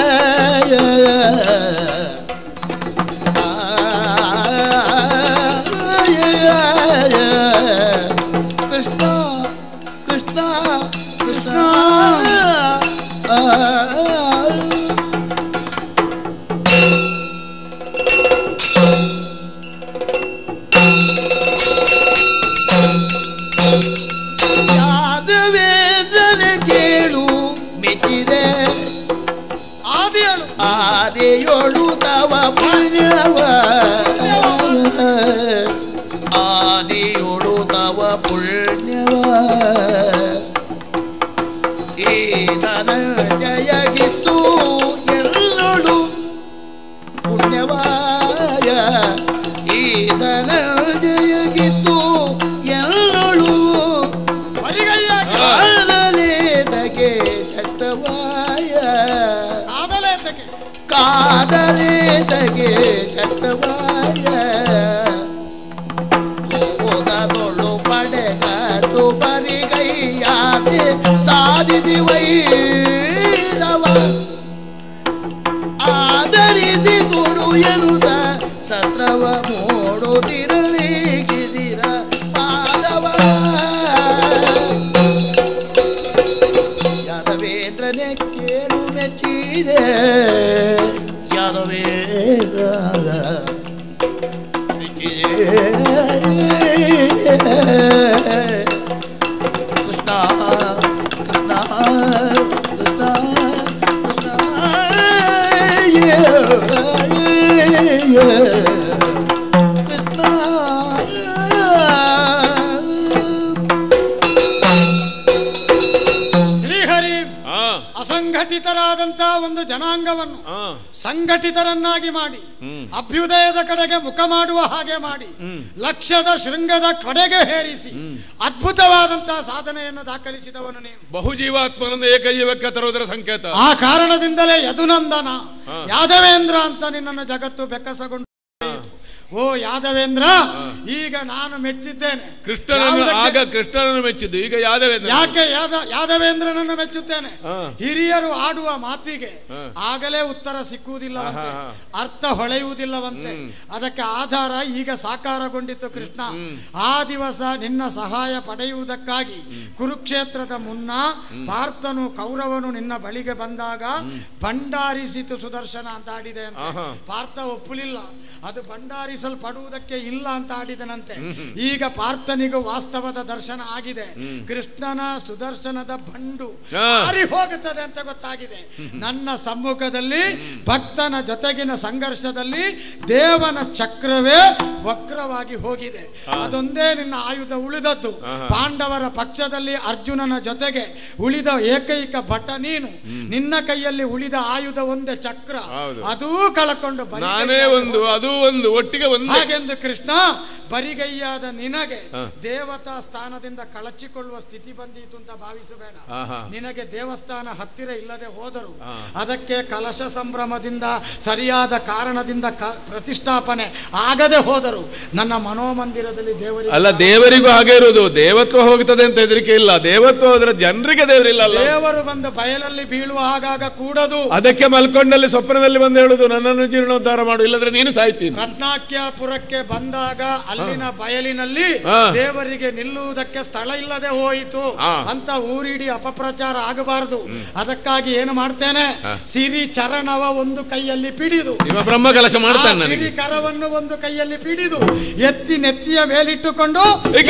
Speaker 1: ಕೃಷ್ಣ ಕೃಷ್ಣ ಕೃಷ್ಣ ಯಾದವೇಂದ್ರನ ಕೇಳು ಮೆಚ್ಚಿದೆ ಆದಿಯಳು ಆದಿಯೋಳು ತವ ಪುಣ್ಯವ ಆದಿಯೋಳು ತವ ಪುಣ್ಯವ ಈ ಕಾದಲಿ ತಗೆ ಚಟ್ಟವಾಯ ಓದದೊಳ್ಳು ಪಡೆಗತು ಬರಿಗೈಯಾದೆ ಸಾಧಿಸಿ ವೈರವ ಆದರಿಸಿ ತುಡು ಎನ್ನುತ್ತ ಸತ್ರವ ಮೋಡುತ್ತಿರಲಿ ಕಿಸಿರ ಮಾಧವ ಯಾದವೇಂದ್ರನೇ ಕೇಳು ಮೆಚ್ಚಿದೆ ಯಾದವೇಂದ್ರ ಮೆಚ್ಚಿದೆ ಕೃಷ್ಣ ಕೃಷ್ಣ ಕೃಷ್ಣ ಕೃಷ್ಣ
Speaker 2: ಶ್ರೀಹರಿ ಅಸಂಘಟಿತರಾದಂತಹ ಒಂದು ಜನಾಂಗವನ್ನು ಸಂಘಟಿತರನ್ನಾಗಿ ಮಾಡಿ ಅಭ್ಯುದಯದ ಕಡೆಗೆ ಮುಖ ಮಾಡುವ ಹಾಗೆ ಮಾಡಿ ಲಕ್ಷ್ಯದ ಶೃಂಗದ ಕಡೆಗೆ ಹೇರಿಸಿ ಅದ್ಭುತವಾದಂತಹ ಸಾಧನೆಯನ್ನು ದಾಖಲಿಸಿದವನು ನೀನು.
Speaker 4: ಬಹುಜೀವಾತ್ಮನನ್ನು ಏಕಜೀವಕ್ಕೆ ತರುವುದರ ಸಂಕೇತ.
Speaker 2: ಆ ಕಾರಣದಿಂದಲೇ ಯದುನಂದನ ಯಾದವೇಂದ್ರ ಅಂತ ನಿನ್ನನ್ನು ಜಗತ್ತು ಬೆಕ್ಕಸಗೊಂಡು ಓ ಯಾದವೇಂದ್ರ ಈಗ ನಾನು ಮೆಚ್ಚಿದ್ದೇನೆ.
Speaker 4: ಕೃಷ್ಣನನ್ನು ಆಗ ಕೃಷ್ಣನನ್ನು ಮೆಚ್ಚಿದ್ದು, ಈಗ ಯಾದವೇಂದ್ರ.
Speaker 2: ಯಾಕೆ ಯಾದ ಯಾದವೇಂದ್ರನನ್ನು ಮೆಚ್ಚುತ್ತೇನೆ? ಹಿರಿಯರು ಆಡುವ ಮಾತಿಗೆ ಆಗಲೇ ಉತ್ತರ ಸಿಕ್ಕುವುದಿಲ್ಲವಂತೆ, ಅರ್ಥ ಹೊಳೆಯುವುದಿಲ್ಲವಂತೆ. ಅದಕ್ಕೆ ಆಧಾರ ಈಗ ಸಾಕಾರಗೊಂಡಿತ್ತು ಕೃಷ್ಣ. ಆ ದಿವಸ ನಿನ್ನ ಸಹಾಯ ಪಡೆಯುವುದಕ್ಕಾಗಿ ಕುರುಕ್ಷೇತ್ರದ ಮುನ್ನ ಪಾರ್ಥನು ಕೌರವನು ನಿನ್ನ ಬಳಿಗೆ ಬಂದಾಗ ಭಂಡಾರಿಸಿತು ಸುದರ್ಶನ ಅಂತ ಆಡಿದೆ ಅಂತ. ಪಾರ್ಥ ಒಪ್ಪಲಿಲ್ಲ, ಅದು ಭಂಡಾರಿಸಲ್ಪಡುವುದಕ್ಕೆ ಇಲ್ಲ ಅಂತ ಆಡಿದನಂತೆ. ಈಗ ಪಾರ್ಥನಿಗೂ ವಾಸ್ತವದ ದರ್ಶನ ಆಗಿದೆ. ಕೃಷ್ಣನ ಸುದರ್ಶನದ ಬಂಡು ಹಾರಿ ಹೋಗುತ್ತದೆ ಅಂತ ಗೊತ್ತಾಗಿದೆ. ನನ್ನ ಸಮ್ಮುಖದಲ್ಲಿ ಭಕ್ತನ ಜೊತೆಗಿನ ಸಂಘರ್ಷದಲ್ಲಿ ದೇವನ ಚಕ್ರವೇ ವಕ್ರವಾಗಿ ಹೋಗಿದೆ. ಅದೊಂದೇ ನಿನ್ನ ಆಯುಧ ಉಳಿದದ್ದು. ಪಾಂಡವರ ಪಕ್ಷದಲ್ಲಿ ಅರ್ಜುನನ ಜೊತೆಗೆ ಉಳಿದ ಏಕೈಕ ಭಟ ನೀನು. ನಿನ್ನ ಕೈಯಲ್ಲಿ ಉಳಿದ ಆಯುಧ ಒಂದೇ ಚಕ್ರ, ಅದೂ ಕಳಕೊಂಡು
Speaker 4: ನಾನೇ ಒಂದು ಅದು ಒಂದು ಒಟ್ಟಿಗೆ ಒಂದು
Speaker 2: ಹಾಗೆಂದು ಕೃಷ್ಣ ಬರಿಗೈಯಾದ ನಿನಗೆ ದೇವತಾ ಸ್ಥಾನದಿಂದ ಕಳಚಿಕೊಳ್ಳುವ ಸ್ಥಿತಿ ಬಂದಿತು ಅಂತ ಭಾವಿಸಬೇಡ. ನಿನಗೆ ದೇವಸ್ಥಾನ ಹತ್ತಿರ ಇಲ್ಲದೆ ಹೋದರು, ಅದಕ್ಕೆ ಕಲಶ ಸಂಭ್ರಮದಿಂದ ಸರಿಯಾದ ಕಾರಣದಿಂದ ಪ್ರತಿಷ್ಠಾಪನೆ ಆಗದೆ ಹೋದರು ನನ್ನ ಮನೋಮಂದಿರದಲ್ಲಿ ದೇವರಿಗೆ
Speaker 4: ಅಲ್ಲ, ದೇವರಿಗೂ ಹಾಗೆ ಇರುವುದು. ದೇವತ್ವ ಹೋಗ್ತದೆ ಅಂತ ಹೆದರಿಕೆ ಇಲ್ಲ, ದೇವತ್ವ ಹೋದ್ರೆ ಜನರಿಗೆ ದೇವರಿಲ್ಲ.
Speaker 2: ದೇವರು ಬಂದು ಬಯಲಲ್ಲಿ ಬೀಳುವ ಹಾಗಾಗ ಕೂಡದು.
Speaker 4: ಅದಕ್ಕೆ ಮಲ್ಕೊಂಡಲ್ಲಿ ಸ್ವಪ್ನದಲ್ಲಿ ಬಂದು ಹೇಳುದು ನನ್ನನ್ನು ಜೀರ್ಣೋದ್ಧಾರ ಮಾಡು, ಇಲ್ಲದ್ರೆ ನೀನು ಸಾಯ್ತೀನಿ.
Speaker 2: ರತ್ನಾಕ್ಯಪುರಕ್ಕೆ ಬಂದಾಗ ಅಲ್ಲಿನ ಬಯಲಿನಲ್ಲಿ ದೇವರಿಗೆ ನಿಲ್ಲುವುದಕ್ಕೆ ಸ್ಥಳ ಇಲ್ಲದೆ ಹೋಯಿತು ಅಂತ ಊರಿಡಿ ಅಪಪ್ರಚಾರ ಆಗಬಾರದು. ಅದಕ್ಕಾಗಿ ಏನು ಮಾಡ್ತೇನೆ, ಸಿರಿ ಚರಣವ ಒಂದು ಕೈಯಲ್ಲಿ ಪಿಡಿದು
Speaker 4: ಬ್ರಹ್ಮ ಕಲಶ ಮಾಡ್ತಾನೆ,
Speaker 2: ಸಿರಿ ಕರವನ್ನು ಒಂದು ಕೈಯಲ್ಲಿ ಪಿಡಿದು ಎತ್ತಿ ನೆತ್ತಿಯ ಮೇಲಿಟ್ಟುಕೊಂಡು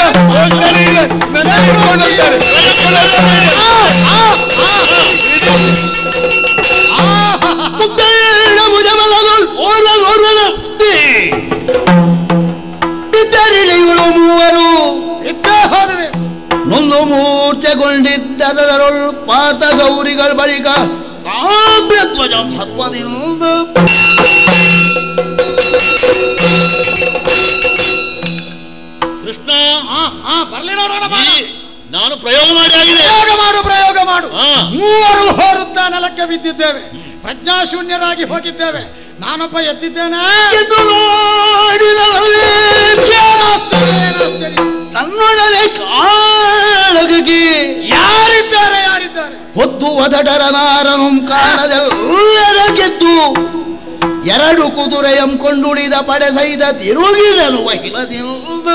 Speaker 1: ಮೂವರು ಇದ್ದೇ ಹೋದವೆ. ನೊಂದು ಮೂರ್ಛೆಗೊಂಡಿದ್ದರೊಳ್ ಪಾತ ಗೌರಿಗಳ ಬಳಿಕ ಕಾವ್ಯಧ್ವಜ ಸತ್ವದಿಂದ
Speaker 3: ಕೃಷ್ಣ
Speaker 2: ಬರ್ಲಿ
Speaker 3: ನಾನು ಪ್ರಯೋಗ ಮಾಡಿ ಆಗಿದೆ.
Speaker 2: ಪ್ರಯೋಗ ಮಾಡು ಪ್ರಯೋಗ ಮಾಡು. ಮೂವರು ಹೋರುತ್ತಾ ನೆಲಕ್ಕೆ ಬಿದ್ದಿದ್ದೇವೆ, ಪ್ರಜ್ಞಾಶೂನ್ಯರಾಗಿ ಹೋಗಿದ್ದೇವೆ. ನಾನೊಬ್ಬ ಎದ್ದಿದ್ದೇನೆ
Speaker 1: ತನ್ನೊಡನೆ ಕಾಳಗಿ
Speaker 2: ಯಾರಿದ್ದಾರೆ ಯಾರಿದ್ದಾರೆ
Speaker 1: ಹೊತ್ತು ಒದಡರ ನಾರನು ಕಾಣದೆಲ್ಲರ ಗೆದ್ದು ಎರಡು ಕುದುರೆಯಂ ಕೊಂಡುಳಿದ ಪಡೆ ಸೈದ ತಿರುಗಿದನು ವಹಿಲದಿಂದ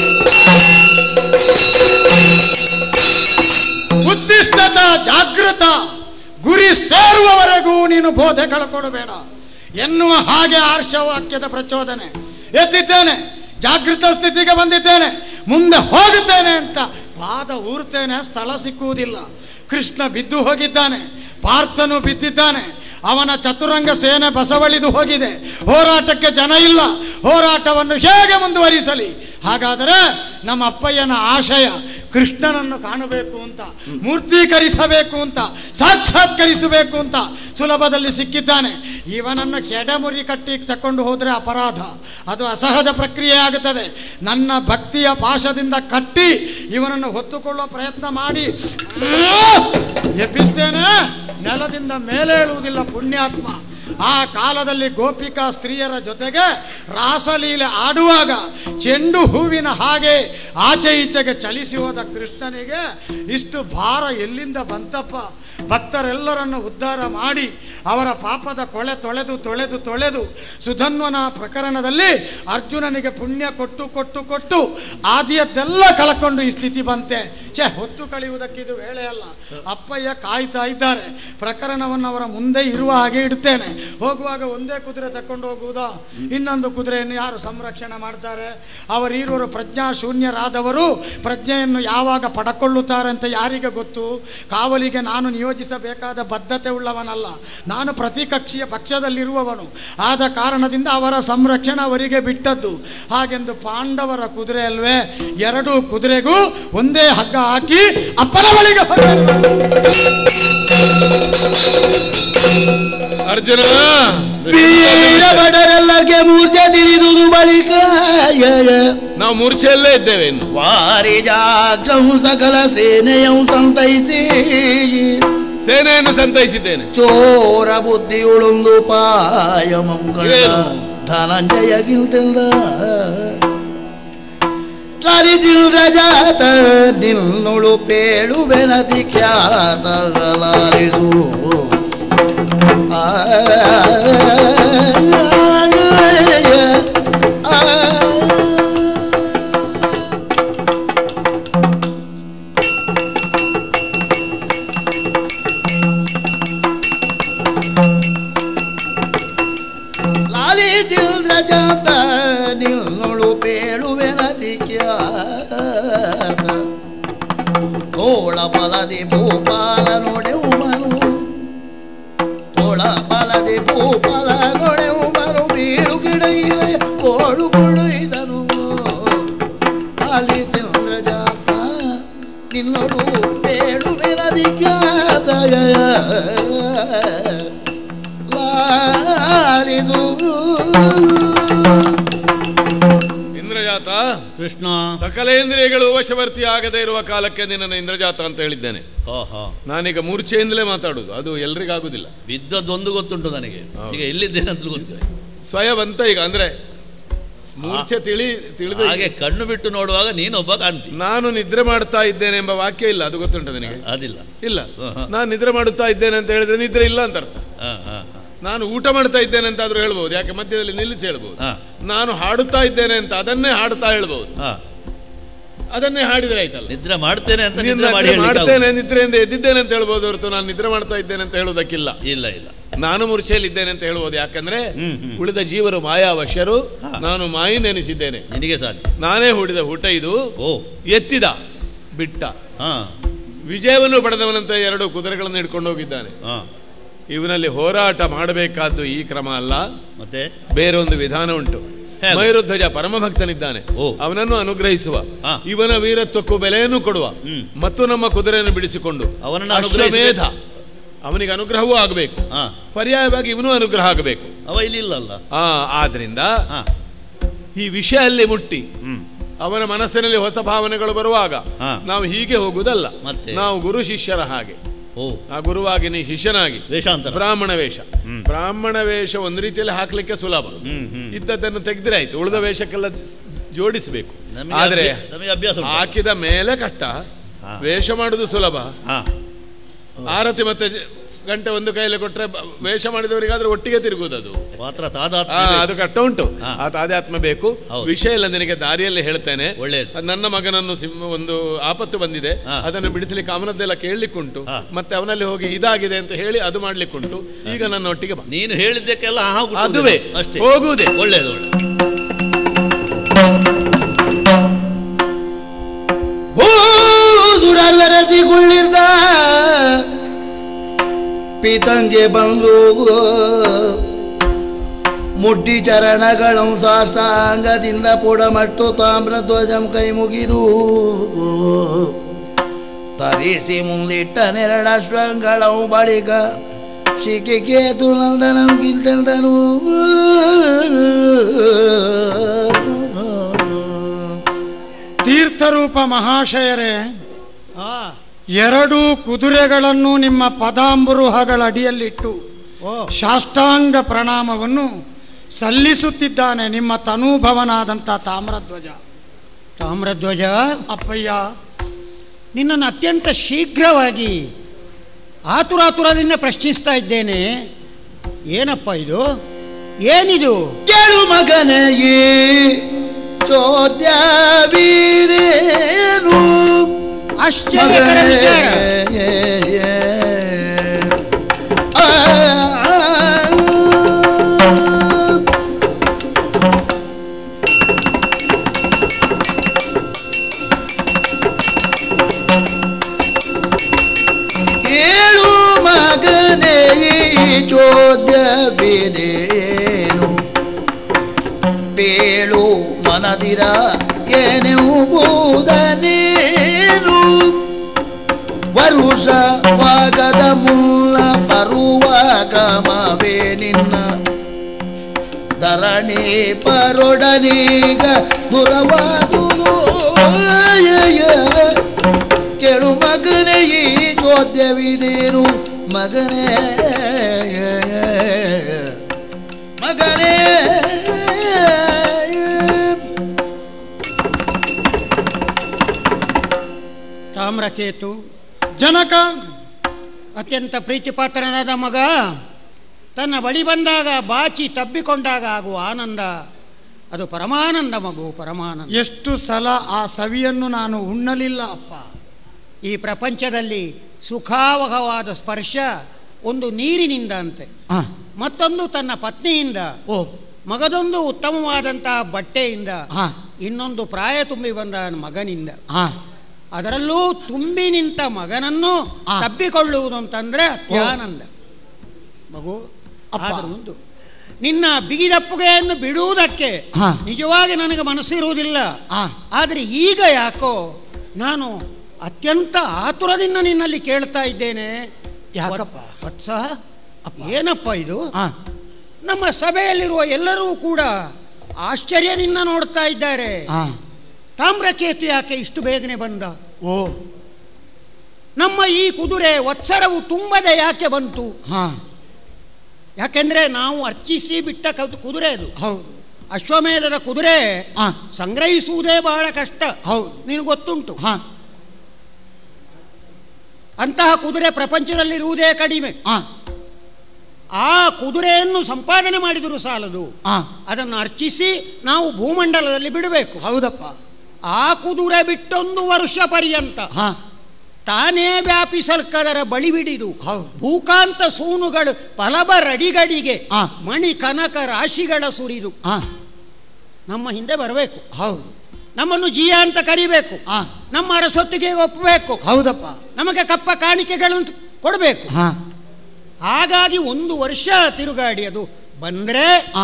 Speaker 2: ಉತ್ತಿಷ್ಠತ ಜಾಗೃತ, ಗುರಿ ಸೇರುವವರೆಗೂ ನೀನು ಬೋಧೆ ಕಳ್ಕೊಡಬೇಡ ಎನ್ನುವ ಹಾಗೆ ಆರ್ಷವಾಕ್ಯದ ಪ್ರಚೋದನೆ. ಎದ್ದಿದ್ದೇನೆ, ಜಾಗೃತ ಸ್ಥಿತಿಗೆ ಬಂದಿದ್ದೇನೆ, ಮುಂದೆ ಹೋಗುತ್ತೇನೆ ಅಂತ ಪಾದ ಊರ್ತೇನೆ, ಸ್ಥಳ ಸಿಕ್ಕುವುದಿಲ್ಲ. ಕೃಷ್ಣ ಬಿದ್ದು ಹೋಗಿದ್ದಾನೆ, ಪಾರ್ಥನು ಬಿದ್ದಿದ್ದಾನೆ, ಅವನ ಚತುರಂಗ ಸೇನೆ ಬಸವಳಿದು ಹೋಗಿದೆ. ಹೋರಾಟಕ್ಕೆ ಜನ ಇಲ್ಲ, ಹೋರಾಟವನ್ನು ಹೇಗೆ ಮುಂದುವರಿಸಲಿ? ಹಾಗಾದರೆ ನಮ್ಮ ಅಪ್ಪಯ್ಯನ ಆಶಯ ಕೃಷ್ಣನನ್ನು ಕಾಣಬೇಕು ಅಂತ, ಮೂರ್ತೀಕರಿಸಬೇಕು ಅಂತ, ಸಾಕ್ಷಾತ್ಕರಿಸಬೇಕು ಅಂತ ಸುಲಭದಲ್ಲಿ ಸಿಕ್ಕಿದ್ದಾನೆ. ಇವನನ್ನು ಕೆಡಮುರಿ ಕಟ್ಟಿ ತಕೊಂಡು ಹೋದರೆ ಅಪರಾಧ, ಅದು ಅಸಹಜ ಪ್ರಕ್ರಿಯೆ ಆಗುತ್ತದೆ. ನನ್ನ ಭಕ್ತಿಯ ಪಾಶದಿಂದ ಕಟ್ಟಿ ಇವನನ್ನು ಹೊತ್ತುಕೊಳ್ಳುವ ಪ್ರಯತ್ನ ಮಾಡಿ ಎಬ್ಬಿಸ್ತೇನೆ, ನೆಲದಿಂದ ಮೇಲೆ ಹೇಳುವುದಿಲ್ಲ ಪುಣ್ಯಾತ್ಮ. ಆ ಕಾಲದಲ್ಲಿ ಗೋಪಿಕಾ ಸ್ತ್ರೀಯರ ಜೊತೆಗೆ ರಾಸಲೀಲೆ ಆಡುವಾಗ ಚೆಂಡು ಹೂವಿನ ಹಾಗೆ ಆಚೆ ಈಚೆಗೆ ಚಲಿಸಿ ಹೋದ ಕೃಷ್ಣನಿಗೆ ಇಷ್ಟು ಭಾರ ಎಲ್ಲಿಂದ ಬಂತಪ್ಪ? ಭಕ್ತರೆಲ್ಲರನ್ನು ಉದ್ಧಾರ ಮಾಡಿ ಅವರ ಪಾಪದ ಕೊಳೆ ತೊಳೆದು ತೊಳೆದು ತೊಳೆದು ಸುಧನ್ವನ ಪ್ರಕರಣದಲ್ಲಿ ಅರ್ಜುನನಿಗೆ ಪುಣ್ಯ ಕೊಟ್ಟು ಕೊಟ್ಟು ಕೊಟ್ಟು ಆದಿಯದ್ದೆಲ್ಲ ಕಳ್ಕೊಂಡು ಈ ಸ್ಥಿತಿ ಬಂತೆ. ಛೇ, ಹೊತ್ತು ಕಳೆಯುವುದಕ್ಕಿದು ವೇಳೆ ಅಲ್ಲ. ಅಪ್ಪಯ್ಯ ಕಾಯ್ತಾ ಇದ್ದಾರೆ. ಪ್ರಕರಣವನ್ನು ಅವರ ಮುಂದೆ ಇರುವ ಹಾಗೆ ಇಡ್ತೇನೆ. ಹೋಗುವಾಗ ಒಂದೇ ಕುದುರೆ ತಕೊಂಡು ಹೋಗುವುದಾ? ಇನ್ನೊಂದು ಕುದುರೆಯನ್ನು ಯಾರು ಸಂರಕ್ಷಣೆ ಮಾಡ್ತಾರೆ? ಅವರೀರುವರು ಪ್ರಜ್ಞಾಶೂನ್ಯರಾದವರು ಪ್ರಜ್ಞೆಯನ್ನು ಯಾವಾಗ ಪಡಕೊಳ್ಳುತ್ತಾರೆ ಅಂತ ಯಾರಿಗೆ ಗೊತ್ತು? ಕಾವಲಿಗೆ ನಾನು ನಿಯೋಜಿಸಬೇಕಾದ ಬದ್ಧತೆ ಉಳ್ಳವನಲ್ಲ. ನಾನು ಪ್ರತಿಕಕ್ಷಿಯ ಪಕ್ಷದಲ್ಲಿರುವವನು. ಆದ ಕಾರಣದಿಂದ ಅವರ ಸಂರಕ್ಷಣೆ ಅವರಿಗೆ ಬಿಟ್ಟದ್ದು. ಹಾಗೆಂದು ಪಾಂಡವರ ಕುದುರೆ ಅಲ್ವೇ, ಎರಡೂ ಕುದುರೆಗೂ ಒಂದೇ ಹಗ್ಗ ಹಾಕಿ ಅಪ್ಪನ ಬಳಿಗೆ
Speaker 4: ಅರ್ಜುನ
Speaker 1: ಬಡರೆಲ್ಲರಿಗೆ ಮೂರ್ಛೆ ತಿಳಿದುದು ಬಳಿಕ
Speaker 4: ನಾವು ಮೂರ್ಛೆಯಲ್ಲೇ ಇದ್ದೇವೆ. ಇನ್ನು
Speaker 1: ವಾರಿಜಾಗ್ರಂ ಸಕಲ ಸೇನೆಯಂ ಸಂತೈಸಿ
Speaker 4: ಸೇನೆಯನ್ನು ಸಂತೈಸಿದ್ದೇನೆ.
Speaker 1: ಚೋರ ಬುದ್ಧಿ ಉಳುಂದು ಪಾಯಮಂ ಧನಂಜಯಗಿಂತೆಲ್ಲ ಲಾಲಿಸಿಂದ್ರ ಜಾತ ನಿನ್ನೊಳು ಪೇಳು ಬೆನತಿ ಖ್ಯಾತ ಲಾಲಿಸು ಆ ಲಾಲಿಸಿಂದ್ರ ಜಾತ ನಿನ್ನೊಳು ಪೇಳುವೆನತಿ ಖ್ಯಾತ ತೋಳ ಬಲದಿ ಭೂಪಾಲ ನೋಡೆವು ಮನು ತೋಳ ಬಲದಿ ಭೂಪಾಲ ನೋಡೆವು ಮನು ಬೀಳು ಗಿಡಯಿವೆ ಕೋಳು ಕೊಡುಯಿದನು ಲಾಲಿಸಿಂದ್ರ ಜಾತ ನಿನ್ನೊಳು ಪೇಳುವೆನತಿ ಖ್ಯಾತ ಲಾಲಿಸು
Speaker 4: ಇಂದ್ರಜಾತ.
Speaker 3: ಕೃಷ್ಣ,
Speaker 4: ಸಕಲೇಂದ್ರಿಯಗಳು ವಶವರ್ತಿ ಆಗದೆ ಇರುವ ಕಾಲಕ್ಕೆ ನಿನ್ನನ್ನು ಇಂದ್ರಜಾತ ಅಂತ ಹೇಳಿದ್ದೇನೆ. ನಾನೀಗ ಮೂರ್ಛೆಯಿಂದಲೇ ಮಾತಾಡುದು, ಅದು ಎಲ್ರಿಗಾಗುದಿಲ್ಲ.
Speaker 3: ಬಿದ್ದದ್ದೊಂದು ಗೊತ್ತುಂಟು ನನಗೆ, ಈಗ ಎಲ್ಲಿದ್ದೇನೆ ಅಂತ ಗೊತ್ತಿಲ್ಲ.
Speaker 4: ಸ್ವಯವಂತ ಈಗ ಅಂದ್ರೆ ಮೂರ್ಛೆ ತಿಳಿ ತಿಳಿದು
Speaker 3: ಹಾಗೆ ಕಣ್ಣು ಬಿಟ್ಟು ನೋಡುವಾಗ ನೀನೊಬ್ಬ ಕಾಣ್ತೀನಿ.
Speaker 4: ನಾನು ನಿದ್ರೆ ಮಾಡ್ತಾ ಇದ್ದೇನೆ ಎಂಬ ವಾಕ್ಯ ಇಲ್ಲ, ಅದು ಗೊತ್ತುಂಟು ನನಗೆ.
Speaker 3: ಅದಿಲ್ಲ
Speaker 4: ಇಲ್ಲ, ನಾನು ನಿದ್ರೆ ಮಾಡುತ್ತಾ ಇದ್ದೇನೆ ಅಂತ ಹೇಳಿದ್ರೆ ನಿದ್ರೆ ಇಲ್ಲ ಅಂತ ಅರ್ಥ. ನಾನು ಊಟ ಮಾಡ್ತಾ ಇದ್ದೇನೆ ಅಂತ ಆದ್ರೂ ಹೇಳ್ಬಹುದು, ಯಾಕೆ ಮಧ್ಯದಲ್ಲಿ ನಿಲ್ಲಿಸಿ ಹೇಳ್ಬಹುದು. ನಾನು ಹಾಡುತ್ತಾ ಇದ್ದೇನೆ ಅಂತ ಅದನ್ನೇ ಹಾಡುತ್ತಾ ಹೇಳ್ಬಹುದು, ಅದನ್ನೇ ಹಾಡಿದ್ರೆ ಆಯ್ತಲ್ಲ.
Speaker 3: ನಿದ್ರೆ ಮಾಡ್ತೇನೆ ಅಂತ
Speaker 4: ಮಾಡ್ತೇನೆ ನಿದ್ರೆಯಿಂದ ಎದ್ದಿದ್ದೇನೆ ಅಂತ ಹೇಳ್ಬೋದು ಹೊರತು ನಾನು ನಿದ್ರೆ ಮಾಡ್ತಾ ಇದ್ದೇನೆ ಅಂತ ಹೇಳುವುದಕ್ಕಿಲ್ಲ.
Speaker 3: ಇಲ್ಲ ಇಲ್ಲ,
Speaker 4: ನಾನು ಮೂರ್ಛೆಯಲ್ಲಿದ್ದೇನೆ ಅಂತ ಹೇಳ್ಬೋದು. ಯಾಕಂದ್ರೆ ಉಳಿದ ಜೀವರು ಮಾಯಾವಶ್ಯರು, ನಾನು ಮಾಯಿ ನೆನೆಸಿದ್ದೇನೆ.
Speaker 3: ನಿನಗೆ ಸಾಧ್ಯ.
Speaker 4: ನಾನೇ ಹೂಡಿದ ಊಟ ಇದು.
Speaker 3: ಓ,
Speaker 4: ಎತ್ತಿದ ಬಿಟ್ಟ ವಿಜಯವನ್ನು ಪಡೆದವನಂತ ಎರಡು ಕುದುರೆಗಳನ್ನು ಹಿಡ್ಕೊಂಡು ಹೋಗಿದ್ದಾನೆ. ಇವನಲ್ಲಿ ಹೋರಾಟ ಮಾಡಬೇಕಾದ್ದು ಈ ಕ್ರಮ ಅಲ್ಲ, ಮತ್ತೆ ಬೇರೆ ಒಂದು ವಿಧಾನ ಉಂಟು. ಮೈರುಧ್ವಜ ಪರಮಭಕ್ತನಿದ್ದಾನೆ, ಅವನನ್ನು ಅನುಗ್ರಹಿಸುವ, ಇವನ ವೀರತ್ವಕ್ಕೂ ಬೆಲೆಯನ್ನು ಕೊಡುವ ಮತ್ತು ನಮ್ಮ ಕುದುರೆಯನ್ನು ಬಿಡಿಸಿಕೊಂಡು ಅವನನ್ನು ಅಶ್ವಮೇಧ, ಅವನಿಗೆ ಅನುಗ್ರಹವೂ ಆಗಬೇಕು, ಪರ್ಯಾಯವಾಗಿ ಇವನು ಅನುಗ್ರಹ ಆಗಬೇಕು.
Speaker 3: ಅವ ಇಲ್ಲಿಲ್ಲ.
Speaker 4: ಆ ಆದ್ರಿಂದ ಈ ವಿಷಯ ಅಲ್ಲಿ ಮುಟ್ಟಿ ಅವನ ಮನಸ್ಸಿನಲ್ಲಿ ಹೊಸ ಭಾವನೆಗಳು ಬರುವಾಗ ನಾವು ಹೀಗೆ ಹೋಗುವುದಲ್ಲ. ನಾವು ಗುರು ಶಿಷ್ಯರ ಹಾಗೆ, ಆ ಗುರುವಾಗಿ ನೀ ಶಿಷ್ಯನಾಗಿ ಬ್ರಾಹ್ಮಣ ವೇಷ. ಬ್ರಾಹ್ಮಣ ವೇಷ ಒಂದು ರೀತಿಯಲ್ಲಿ ಹಾಕ್ಲಿಕ್ಕೆ ಸುಲಭ, ಇದ್ದದ್ದನ್ನು ತೆಗೆದ್ರೆ ಆಯ್ತು. ಉಳಿದ ವೇಷಕ್ಕೆಲ್ಲ ಜೋಡಿಸಬೇಕು. ಆದ್ರೆ ಹಾಕಿದ ಮೇಲೆ ಕಷ್ಟ. ವೇಷ ಮಾಡುದು ಸುಲಭ. ಆರತಿ ಮತ್ತೆ ಗಂಟೆ ಒಂದು ಕೈಯಲ್ಲಿ ಕೊಟ್ರೆ ವೇಷ ಮಾಡಿದವರಿಗಾದ್ರೆ ಒಟ್ಟಿಗೆ ತಿರುಗುವುದು, ಅದು ಮಾತ್ರ ಅದು ಕಷ್ಟ ಉಂಟು. ಆ ತಾದಾತ್ಮ ಬೇಕು. ವಿಷಯ ಇಲ್ಲ, ನಿನಗೆ ದಾರಿಯಲ್ಲಿ ಹೇಳ್ತೇನೆ. ನನ್ನ ಮಗನನ್ನು ಒಂದು ಆಪತ್ತು ಬಂದಿದೆ, ಅದನ್ನು ಬಿಡಿಸಲಿಕ್ಕೆ ಅವನದ್ದೆಲ್ಲ ಕೇಳಲಿಕ್ಕುಂಟು, ಮತ್ತೆ ಅವನಲ್ಲಿ ಹೋಗಿ ಇದಾಗಿದೆ ಅಂತ ಹೇಳಿ ಅದು ಮಾಡ್ಲಿಕ್ಕುಂಟು. ಈಗ ನನ್ನ ಒಟ್ಟಿಗೆ ಬಾ.
Speaker 3: ನೀನು ಹೇಳಿದ್ದಕ್ಕೆಲ್ಲ
Speaker 4: ಅದುವೇ ಅಷ್ಟೇ, ಹೋಗುವುದೇ
Speaker 3: ಒಳ್ಳೇದು.
Speaker 1: ಸುರರ್ವರಸಿಕೊಳ್ಳಿರ್ದ ಪೀತಂಗೆ ಬಂದು ಮುಟ್ಟಿ ಚರಣಗಳು ಸಾಷ್ಟಾಂಗದಿಂದ ಪುಡಮಟ್ಟು ತಾಮ್ರಧ್ವಜಂ ಕೈ ಮುಗಿದು ತರಿಸಿ ಮುಂದಿಟ್ಟ ನೆರಡಶ್ವಂಗಳವು ಬಳಿಕ ಶಿಕೆ ಕೇತು ನಂದನಂ ಗಿಂತಂದನು
Speaker 2: ತೀರ್ಥರೂಪ ಮಹಾಶಯರೇ, ಎರಡೂ ಕುದುರೆಗಳನ್ನು ನಿಮ್ಮ ಪದಾಂಬುರುಹಗಳ ಅಡಿಯಲ್ಲಿಟ್ಟು ಸಾಷ್ಟಾಂಗ ಪ್ರಣಾಮವನ್ನು ಸಲ್ಲಿಸುತ್ತಿದ್ದಾನೆ ನಿಮ್ಮ ತನೂಭವನಾದಂಥ ತಾಮ್ರಧ್ವಜ.
Speaker 5: ತಾಮ್ರಧ್ವಜ,
Speaker 2: ಅಪ್ಪಯ್ಯ,
Speaker 5: ನಿನ್ನನ್ನು ಅತ್ಯಂತ ಶೀಘ್ರವಾಗಿ ಆತುರಾತುರದಿಂದ ಪ್ರಶ್ನಿಸ್ತಾ ಇದ್ದೇನೆ. ಏನಪ್ಪ ಇದು? ಏನಿದು?
Speaker 1: ಕೇಳು ಮಗನೇ, ಈ ಚೋದ್ಯವೀರೇನು
Speaker 5: ಆಶ್ಚರ್ಯಕರ ವಿಚಾರ.
Speaker 1: ಕೇಳು ಮಗನೇ, ಈ ಚೋದ್ಯವಿದೇನು ಬೇಳು ಮನದಿರ ಏನೆಂಬುದನೇನು ವರುಷವಾಗದ ಮುಲ್ಲ ಬರುವ ಕಮವೇ ನಿನ್ನ ಧರಣಿ ಪರೊಡನೀಗ ದುರವಾದುದು. ಕೇಳು ಮಗನೇ, ಈ ಚೋದ್ಯವಿದೇನು ಮಗನೇ ಮಗನೇ.
Speaker 5: ತಾಮ್ರಕೇತು,
Speaker 2: ಜನಕ
Speaker 5: ಅತ್ಯಂತ ಪ್ರೀತಿಪಾತ್ರನಾದ ಮಗ ತನ್ನ ಬಳಿ ಬಂದಾಗ ಬಾಚಿ ತಬ್ಬಿಕೊಂಡಾಗ ಆಗುವ ಆನಂದ ಅದು ಪರಮಾನಂದ ಮಗು, ಪರಮಾನಂದ.
Speaker 2: ಎಷ್ಟು ಸಲ ಆ ಸವಿಯನ್ನು ನಾನು ಉಣ್ಣಲಿಲ್ಲ ಅಪ್ಪ.
Speaker 5: ಈ ಪ್ರಪಂಚದಲ್ಲಿ ಸುಖಾವಹವಾದ ಸ್ಪರ್ಶ ಒಂದು ನೀರಿನಿಂದ ಅಂತೆ, ಮತ್ತೊಂದು ತನ್ನ ಪತ್ನಿಯಿಂದ,
Speaker 2: ಓ
Speaker 5: ಮಗದೊಂದು ಉತ್ತಮವಾದಂತಹ ಬಟ್ಟೆಯಿಂದ, ಇನ್ನೊಂದು ಪ್ರಾಯ ತುಂಬಿ ಬಂದ ಮಗನಿಂದ. ಅದರಲ್ಲೂ ತುಂಬಿ ನಿಂತ ಮಗನನ್ನು ತಬ್ಬಿಕೊಳ್ಳುವುದು ಅಂತಂದ್ರೆ ಅತ್ಯಾನಂದ ಮಗು. ಒಂದು ನಿನ್ನ ಬಿಗಿದಪ್ಪುಗೆಯನ್ನು ಬಿಡುವುದಕ್ಕೆ ನಿಜವಾಗಿ ನನಗೆ ಮನಸ್ಸಿರುವುದಿಲ್ಲ. ಆದರೆ ಈಗ ಯಾಕೋ ನಾನು ಅತ್ಯಂತ ಆತುರದಿಂದ ನಿನ್ನಲ್ಲಿ ಕೇಳ್ತಾ ಇದ್ದೇನೆ.
Speaker 2: ಯಾಕಪ್ಪ
Speaker 5: ವತ್ಸ, ಏನಪ್ಪ ಇದು? ನಮ್ಮ ಸಭೆಯಲ್ಲಿರುವ ಎಲ್ಲರೂ ಕೂಡ ಆಶ್ಚರ್ಯದಿಂದ ನೋಡ್ತಾ ಇದ್ದಾರೆ. ತಾಮ್ರಕೇತು ಯಾಕೆ ಇಷ್ಟು ಬೇಗನೆ ಬಂದ?
Speaker 2: ಓ,
Speaker 5: ನಮ್ಮ ಈ ಕುದುರೆ ವತ್ಸರವು ತುಂಬದೆ ಯಾಕೆ ಬಂತು? ಯಾಕೆಂದ್ರೆ ನಾವು ಅರ್ಚಿಸಿ ಬಿಟ್ಟ ಕುದುರೆ ಅದು.
Speaker 2: ಹೌದು,
Speaker 5: ಅಶ್ವಮೇಧದ ಕುದುರೆ ಸಂಗ್ರಹಿಸುವುದೇ ಬಹಳ ಕಷ್ಟ.
Speaker 2: ಹೌದು,
Speaker 5: ನಿನಗೆ ಗೊತ್ತುಂಟು. ಅಂತಹ ಕುದುರೆ ಪ್ರಪಂಚದಲ್ಲಿರುವುದೇ ಕಡಿಮೆ. ಆ ಕುದುರೆಯನ್ನು ಸಂಪಾದನೆ ಮಾಡಿದರೂ ಸಾಲದು, ಅದನ್ನು ಅರ್ಚಿಸಿ ನಾವು ಭೂಮಂಡಲದಲ್ಲಿ ಬಿಡಬೇಕು.
Speaker 2: ಹೌದಪ್ಪ.
Speaker 5: ಆ ಕುದುರೆ ಬಿಟ್ಟೊಂದು ವರ್ಷ ಪರ್ಯಂತ ತಾನೇ ವ್ಯಾಪಿಸಲ್ಕದರ ಬಳಿ ಬಿಡಿದು ಭೂಕಾಂತ ಸೂನುಗಳು ಫಲಬರಡಿಗಡಿಗೆ ಮಣಿ ಕನಕ ರಾಶಿಗಳ ಸುರಿದು ನಮ್ಮ ಹಿಂದೆ ಬರಬೇಕು.
Speaker 2: ಹೌದು,
Speaker 5: ನಮ್ಮನ್ನು ಜಿಯ ಅಂತ ಕರಿಬೇಕು, ನಮ್ಮ ಅರಸೊತ್ತಿಗೆ ಒಪ್ಪಬೇಕು.
Speaker 2: ಹೌದಪ್ಪ.
Speaker 5: ನಮಗೆ ಕಪ್ಪ ಕಾಣಿಕೆಗಳನ್ನು ಕೊಡಬೇಕು. ಹಾಗಾಗಿ ಒಂದು ವರ್ಷ ತಿರುಗಾಡಿ ಅದು ಬಂದ್ರೆ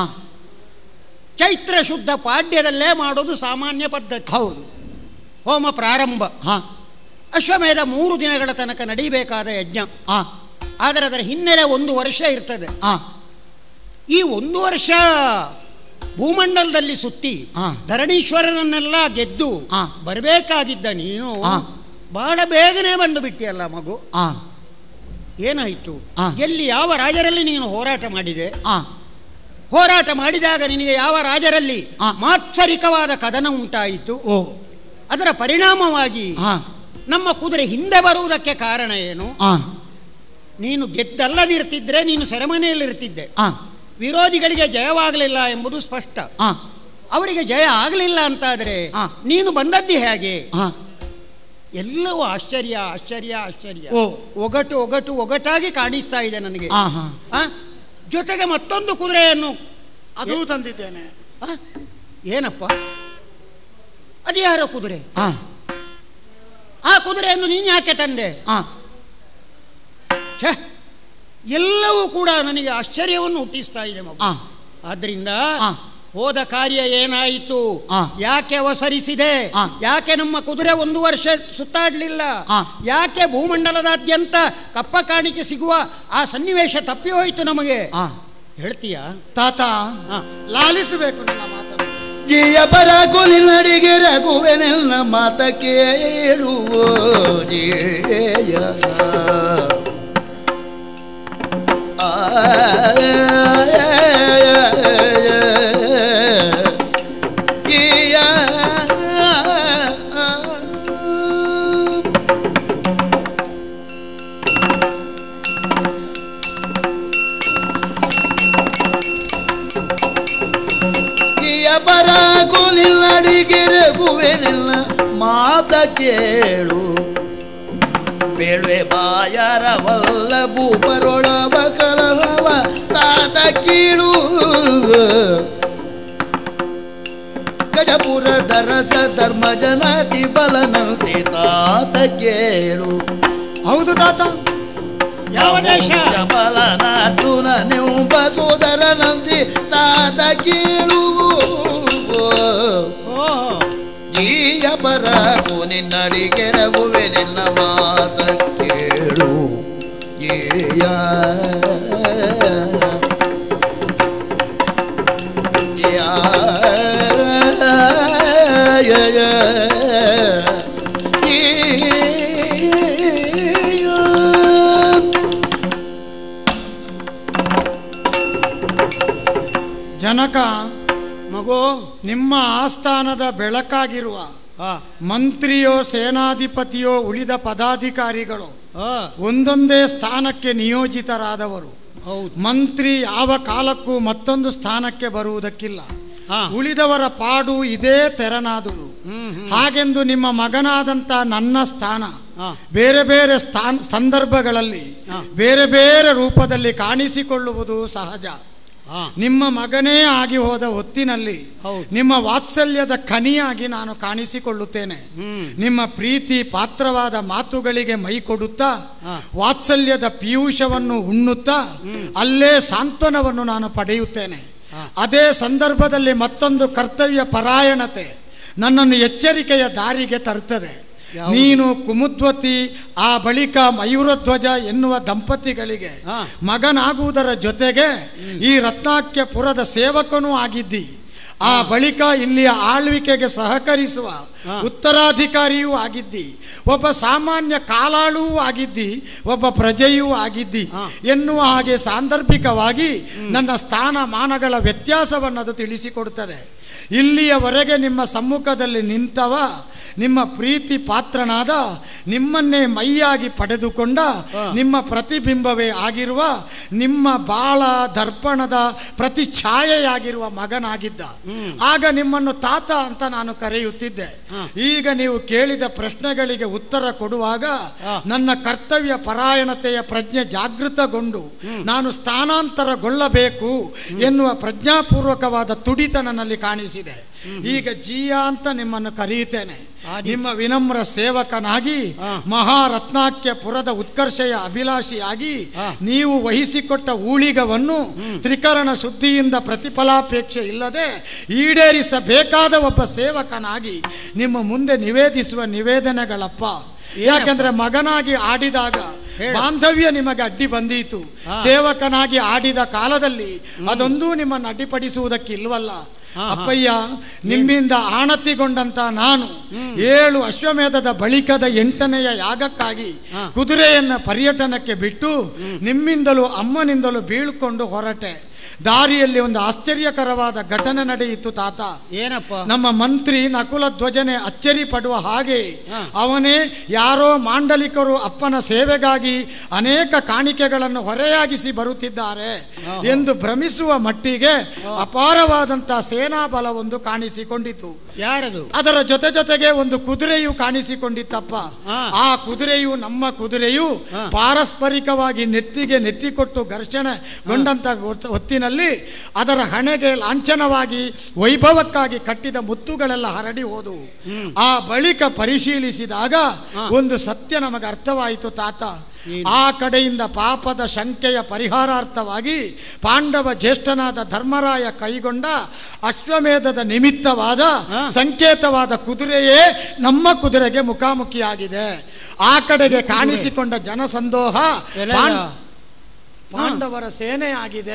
Speaker 5: ಚೈತ್ರ ಶುದ್ಧ ಪಾಡ್ಯದಲ್ಲೇ ಮಾಡೋದು ಸಾಮಾನ್ಯ ಪದ್ಧತಿ.
Speaker 2: ಹೌದು,
Speaker 5: ಹೋಮ ಪ್ರಾರಂಭ. ಅಶ್ವಮೇಧ ಮೂರು ದಿನಗಳ ತನಕ ನಡೀಬೇಕಾದ ಯಜ್ಞ. ಆದರೆ ಅದರ ಹಿನ್ನೆಲೆ ಒಂದು ವರ್ಷ ಇರ್ತದೆ. ಈ ಒಂದು ವರ್ಷ ಭೂಮಂಡಲದಲ್ಲಿ ಸುತ್ತಿ ಧರಣೀಶ್ವರನನ್ನೆಲ್ಲ ಗೆದ್ದು ಬರಬೇಕಾಗಿದ್ದ ನೀನು ಬಹಳ ಬೇಗನೆ ಬಂದು ಬಿಟ್ಟಿಯಲ್ಲ ಮಗು. ಏನಾಯಿತು? ಎಲ್ಲಿ ಯಾವ ರಾಜರಲ್ಲಿ ನೀನು ಹೋರಾಟ ಮಾಡಿದೆ? ಹೋರಾಟ ಮಾಡಿದಾಗ ನಿನಗೆ ಯಾವ ರಾಜರಲ್ಲಿ ಮಾತ್ಸರಿಕವಾದ ಕದನ ಉಂಟಾಯಿತು? ಅದರ ಪರಿಣಾಮವಾಗಿ ನಮ್ಮ ಕುದುರೆ ಹಿಂದೆ ಬರುವುದಕ್ಕೆ ಕಾರಣ ಏನು? ನೀನು ಗೆದ್ದಲ್ಲದಿರ್ತಿದ್ರೆ ನೀನು ಸೆರೆಮನೆಯಲ್ಲಿರ್ತಿದ್ದೆ. ವಿರೋಧಿಗಳಿಗೆ ಜಯವಾಗಲಿಲ್ಲ ಎಂಬುದು ಸ್ಪಷ್ಟ. ಅವರಿಗೆ ಜಯ ಆಗಲಿಲ್ಲ ಅಂತಾದರೆ ನೀನು ಬಂದದ್ದು ಹೇಗೆ? ಎಲ್ಲವೂ ಆಶ್ಚರ್ಯ ಆಶ್ಚರ್ಯ ಆಶ್ಚರ್ಯ. ಒಗಟು ಒಗಟು ಒಗಟಾಗಿ ಕಾಣಿಸ್ತಾ ಇದೆ ನನಗೆ. ಜೊತೆಗೆ ಮತ್ತೊಂದು ಕುದುರೆಯನ್ನು
Speaker 2: ಅದು ತಂದಿದ್ದೇನೆ.
Speaker 5: ಏನಪ್ಪ ಅದು? ಯಾರ ಕುದುರೆ? ಆ ಕುದುರೆಯನ್ನು ನೀನು ಯಾಕೆ ತಂದೆ? ಛೇ, ಎಲ್ಲವೂ ಕೂಡ ನನಗೆ ಆಶ್ಚರ್ಯವನ್ನು ಹುಟ್ಟಿಸ್ತಾ ಇದೆ ಮಗು. ಆದ್ರಿಂದ ಹೋದ ಕಾರ್ಯ ಏನಾಯಿತು? ಯಾಕೆ ಅವಸರಿಸಿದೆ? ಯಾಕೆ ನಮ್ಮ ಕುದುರೆ ಒಂದು ವರ್ಷ ಸುತ್ತಾಡಲಿಲ್ಲ? ಯಾಕೆ ಭೂಮಂಡಲದಾದ್ಯಂತ ಕಪ್ಪ ಕಾಣಿಕೆ ಸಿಗುವ ಆ ಸನ್ನಿವೇಶ ತಪ್ಪಿ ಹೋಯಿತು ನಮಗೆ? ಹೇಳ್ತೀಯಾ
Speaker 2: ತಾತ? ಲಾಲಿಸಬೇಕು ನನ್ನ ಮಾತನ್ನು.
Speaker 1: ಜಿಯ ಬರಗು ನಿನ್ನಡಿಗೆ ರಘುವೆನೆಲ್ಲ ಮಾತ ಕೇಳುವೋ ಜಿಯ. ಆ ಬರಾಗುಲಿಲ್ಲಡಿಗೆರಗುವೆನಿಲ್ಲ ಮಾತ ಕೇಳು ಬೇಳ್ವೆ ಬಾಯರವಲ್ಲ ಭೂಪರೊಳವ ಕಲಹವ ತಾತ ಕೀಳು ಗಜಪುರ ದರಸ ಧರ್ಮ ಜನಾತಿ ಬಲನಂತೆ ತಾತ ಕೇಳು.
Speaker 2: ಹೌದು ತಾತ.
Speaker 5: ಯಾವ ದೇಶ?
Speaker 1: ಬಲನಾರ್ಜುನ ನೆಂಬ ಸೋದರನಂತೆ ತಾತ ಕೇಳು. ಜೀಯ ಬರಗು ನಿನ್ನಡಿಗೆರಗುವೆ ನಿನ್ನ ಮಾತ ಕೇಳು. ಜೀಯ
Speaker 2: ಜನಕ
Speaker 5: ಮಗು,
Speaker 2: ನಿಮ್ಮ ಆಸ್ಥಾನದ ಬೆಳಕಾಗಿರುವ ಮಂತ್ರಿಯೋ ಸೇನಾಧಿಪತಿಯೋ ಉಳಿದ ಪದಾಧಿಕಾರಿಗಳು ಒಂದೊಂದೇ ಸ್ಥಾನಕ್ಕೆ ನಿಯೋಜಿತರಾದವರು. ಮಂತ್ರಿ ಯಾವ ಕಾಲಕ್ಕೂ ಮತ್ತೊಂದು ಸ್ಥಾನಕ್ಕೆ ಬರುವುದಕ್ಕಿಲ್ಲ. ಉಳಿದವರ ಪಾಡು ಇದೇ ತೆರನಾದುದು. ಹಾಗೆಂದು ನಿಮ್ಮ ಮಗನಾದಂಥ ನನ್ನ ಸ್ಥಾನ ಬೇರೆ ಬೇರೆ ಸ್ಥಾನ ಸಂದರ್ಭಗಳಲ್ಲಿ ಬೇರೆ ಬೇರೆ ರೂಪದಲ್ಲಿ ಕಾಣಿಸಿಕೊಳ್ಳುವುದು ಸಹಜ. ನಿಮ್ಮ ಮಗನೇ ಆಗಿ ಹೋದ ಹೊತ್ತಿನಲ್ಲಿ ನಿಮ್ಮ ವಾತ್ಸಲ್ಯದ ಖನಿಯಾಗಿ ನಾನು ಕಾಣಿಸಿಕೊಳ್ಳುತ್ತೇನೆ. ನಿಮ್ಮ ಪ್ರೀತಿ ಪಾತ್ರವಾದ ಮಾತುಗಳಿಗೆ ಮೈ ಕೊಡುತ್ತಾ ವಾತ್ಸಲ್ಯದ ಪೀಯೂಷವನ್ನು ಉಣ್ಣುತ್ತಾ ಅಲ್ಲೇ ಸಾಂತ್ವನವನ್ನು ನಾನು ಪಡೆಯುತ್ತೇನೆ. ಅದೇ ಸಂದರ್ಭದಲ್ಲಿ ಮತ್ತೊಂದು ಕರ್ತವ್ಯ ಪರಾಯಣತೆ ನನ್ನನ್ನು ಎಚ್ಚರಿಕೆಯ ದಾರಿಗೆ ತರುತ್ತದೆ. ನೀನು ಕುಮುದ್ವತಿ ಆ ಬಳಿಕ ಮಯೂರಧ್ವಜ ಎನ್ನುವ ದಂಪತಿಗಳಿಗೆ ಮಗನಾಗುವುದರ ಜೊತೆಗೆ ಈ ರತ್ನಾಕ್ಯಪುರದ ಸೇವಕನೂ ಆಗಿದ್ದಿ. ಆ ಬಳಿಕ ಇಲ್ಲಿಯ ಆಳ್ವಿಕೆಗೆ ಸಹಕರಿಸುವ ಉತ್ತರಾಧಿಕಾರಿಯೂ ಆಗಿದ್ದಿ. ಒಬ್ಬ ಸಾಮಾನ್ಯ ಕಾಲಾಳೂ ಆಗಿದ್ದಿ, ಒಬ್ಬ ಪ್ರಜೆಯೂ ಆಗಿದ್ದಿ ಎನ್ನುವ ಹಾಗೆ ಸಾಂದರ್ಭಿಕವಾಗಿ ನನ್ನ ಸ್ಥಾನಮಾನಗಳ ವ್ಯತ್ಯಾಸವನ್ನು ಅದು ತಿಳಿಸಿಕೊಡುತ್ತದೆ. ಇಲ್ಲಿಯವರೆಗೆ ನಿಮ್ಮ ಸಮ್ಮುಖದಲ್ಲಿ ನಿಂತವ ನಿಮ್ಮ ಪ್ರೀತಿ ಪಾತ್ರನಾದ ನಿಮ್ಮನ್ನೇ ಮೈಯಾಗಿ ಪಡೆದುಕೊಂಡ ನಿಮ್ಮ ಪ್ರತಿಬಿಂಬವೇ ಆಗಿರುವ ನಿಮ್ಮ ಬಾಳ ದರ್ಪಣದ ಪ್ರತಿ ಛಾಯೆಯಾಗಿರುವ ಮಗನಾಗಿದ್ದ. ಆಗ ನಿಮ್ಮನ್ನು ತಾತ ಅಂತ ನಾನು ಕರೆಯುತ್ತಿದ್ದೆ. ಈಗ ನೀವು ಕೇಳಿದ ಪ್ರಶ್ನೆಗಳಿಗೆ ಉತ್ತರ ಕೊಡುವಾಗ ನನ್ನ ಕರ್ತವ್ಯ ಪರಾಯಣತೆಯ ಪ್ರಜ್ಞೆ ಜಾಗೃತಗೊಂಡು ನಾನು ಸ್ಥಾನಾಂತರಗೊಳ್ಳಬೇಕು ಎನ್ನುವ ಪ್ರಜ್ಞಾಪೂರ್ವಕವಾದ ತುಡಿತ ನನ್ನಲ್ಲಿ ಕಾಣಿಸಿದೆ. ಈಗ ಜಿಯ ಅಂತ ನಿಮ್ಮನ್ನು ಕರೆಯುತ್ತೇನೆ. ನಿಮ್ಮ ವಿನಮ್ರ ಸೇವಕನಾಗಿ ಮಹಾರತ್ನಾಕ್ಯಪುರದ ಉತ್ಕರ್ಷೆಯ ಅಭಿಲಾಷಿಯಾಗಿ ನೀವು ವಹಿಸಿಕೊಟ್ಟ ಊಳಿಗವನ್ನು ತ್ರಿಕರಣ ಶುದ್ಧಿಯಿಂದ ಪ್ರತಿಫಲಾಪೇಕ್ಷೆ ಇಲ್ಲದೆ ಈಡೇರಿಸಬೇಕಾದ ಒಬ್ಬ ಸೇವಕನಾಗಿ ನಿಮ್ಮ ಮುಂದೆ ನಿವೇದಿಸುವ ನಿವೇದನೆಗಳಪ್ಪ. ಯಾಕೆಂದ್ರೆ ಮಗನಾಗಿ ಆಡಿದಾಗ ಬಾಂಧವ್ಯ ನಿಮಗೆ ಅಡ್ಡಿ ಬಂದೀತು, ಸೇವಕನಾಗಿ ಆಡಿದ ಕಾಲದಲ್ಲಿ ಅದೊಂದೂ ನಿಮ್ಮನ್ನು ಅಡ್ಡಿಪಡಿಸುವುದಕ್ಕೆ ಇಲ್ವಲ್ಲ. ಅಪ್ಪಯ್ಯ, ನಿಮ್ಮಿಂದ ಆಣತಿಗೊಂಡಂತ ನಾನು ಏಳು ಅಶ್ವಮೇಧದ ಬಳಿಕದ ಎಂಟನೆಯ ಯಾಗಕ್ಕಾಗಿ ಕುದುರೆಯನ್ನ ಪರ್ಯಟನಕ್ಕೆ ಬಿಟ್ಟು ನಿಮ್ಮಿಂದಲೂ ಅಮ್ಮನಿಂದಲೂ ಬೀಳ್ಕೊಂಡು ಹೊರಟೆ. ದಾರಿಯಲ್ಲಿ ಒಂದು ಆಶ್ಚರ್ಯಕರವಾದ ಘಟನೆ ನಡೆಯಿತು ತಾತ.
Speaker 5: ಏನಪ್ಪ?
Speaker 2: ನಮ್ಮ ಮಂತ್ರಿ ನಕುಲ ಧ್ವಜನೆ ಅಚ್ಚರಿ ಪಡುವ ಹಾಗೆ ಅವನೇ ಯಾರೋ ಮಾಂಡಲಿಕರು ಅಪ್ಪನ ಸೇವೆಗಾಗಿ ಅನೇಕ ಕಾಣಿಕೆಗಳನ್ನು ಹೊರೆಯಾಗಿಸಿ ಬರುತ್ತಿದ್ದಾರೆ ಎಂದು ಭ್ರಮಿಸುವ ಮಟ್ಟಿಗೆ ಅಪಾರವಾದಂತಹ ಸೇನಾ ಬಲವೊಂದು ಕಾಣಿಸಿಕೊಂಡಿತು.
Speaker 5: ಯಾರದು?
Speaker 2: ಅದರ ಜೊತೆ ಜೊತೆಗೆ ಒಂದು ಕುದುರೆಯು ಕಾಣಿಸಿಕೊಂಡಿತ್ತಪ್ಪ. ಆ ಕುದುರೆಯು ನಮ್ಮ ಕುದುರೆಯು ಪಾರಸ್ಪರಿಕವಾಗಿ ನೆತ್ತಿಗೆ ನೆತ್ತಿಕೊಟ್ಟು ಘರ್ಷಣೆಗೊಂಡಂತ ಹೊತ್ತಿನ ಅದರ ಹಣೆಗೆ ಲಾಂಛನವಾಗಿ ವೈಭವಕ್ಕಾಗಿ ಕಟ್ಟಿದ ಮುತ್ತುಗಳೆಲ್ಲ ಹರಡಿ ಹೋದವು. ಆ ಬಳಿಕ ಪರಿಶೀಲಿಸಿದಾಗ ಒಂದು ಸತ್ಯ ನಮಗೆ ಅರ್ಥವಾಯಿತು ತಾತ. ಆ ಕಡೆಯಿಂದ ಪಾಪದ ಶಂಕೆಯ ಪರಿಹಾರಾರ್ಥವಾಗಿ ಪಾಂಡವ ಜ್ಯೇಷ್ಠನಾದ ಧರ್ಮರಾಯ ಕೈಗೊಂಡ ಅಶ್ವಮೇಧದ ನಿಮಿತ್ತವಾದ ಸಂಕೇತವಾದ ಕುದುರೆಯೇ ನಮ್ಮ ಕುದುರೆಗೆ ಮುಖಾಮುಖಿಯಾಗಿದೆ. ಆ ಕಡೆಗೆ ಕಾಣಿಸಿಕೊಂಡ ಜನಸಂದೋಹ ಪಾಂಡವರ ಸೇನೆ ಆಗಿದೆ.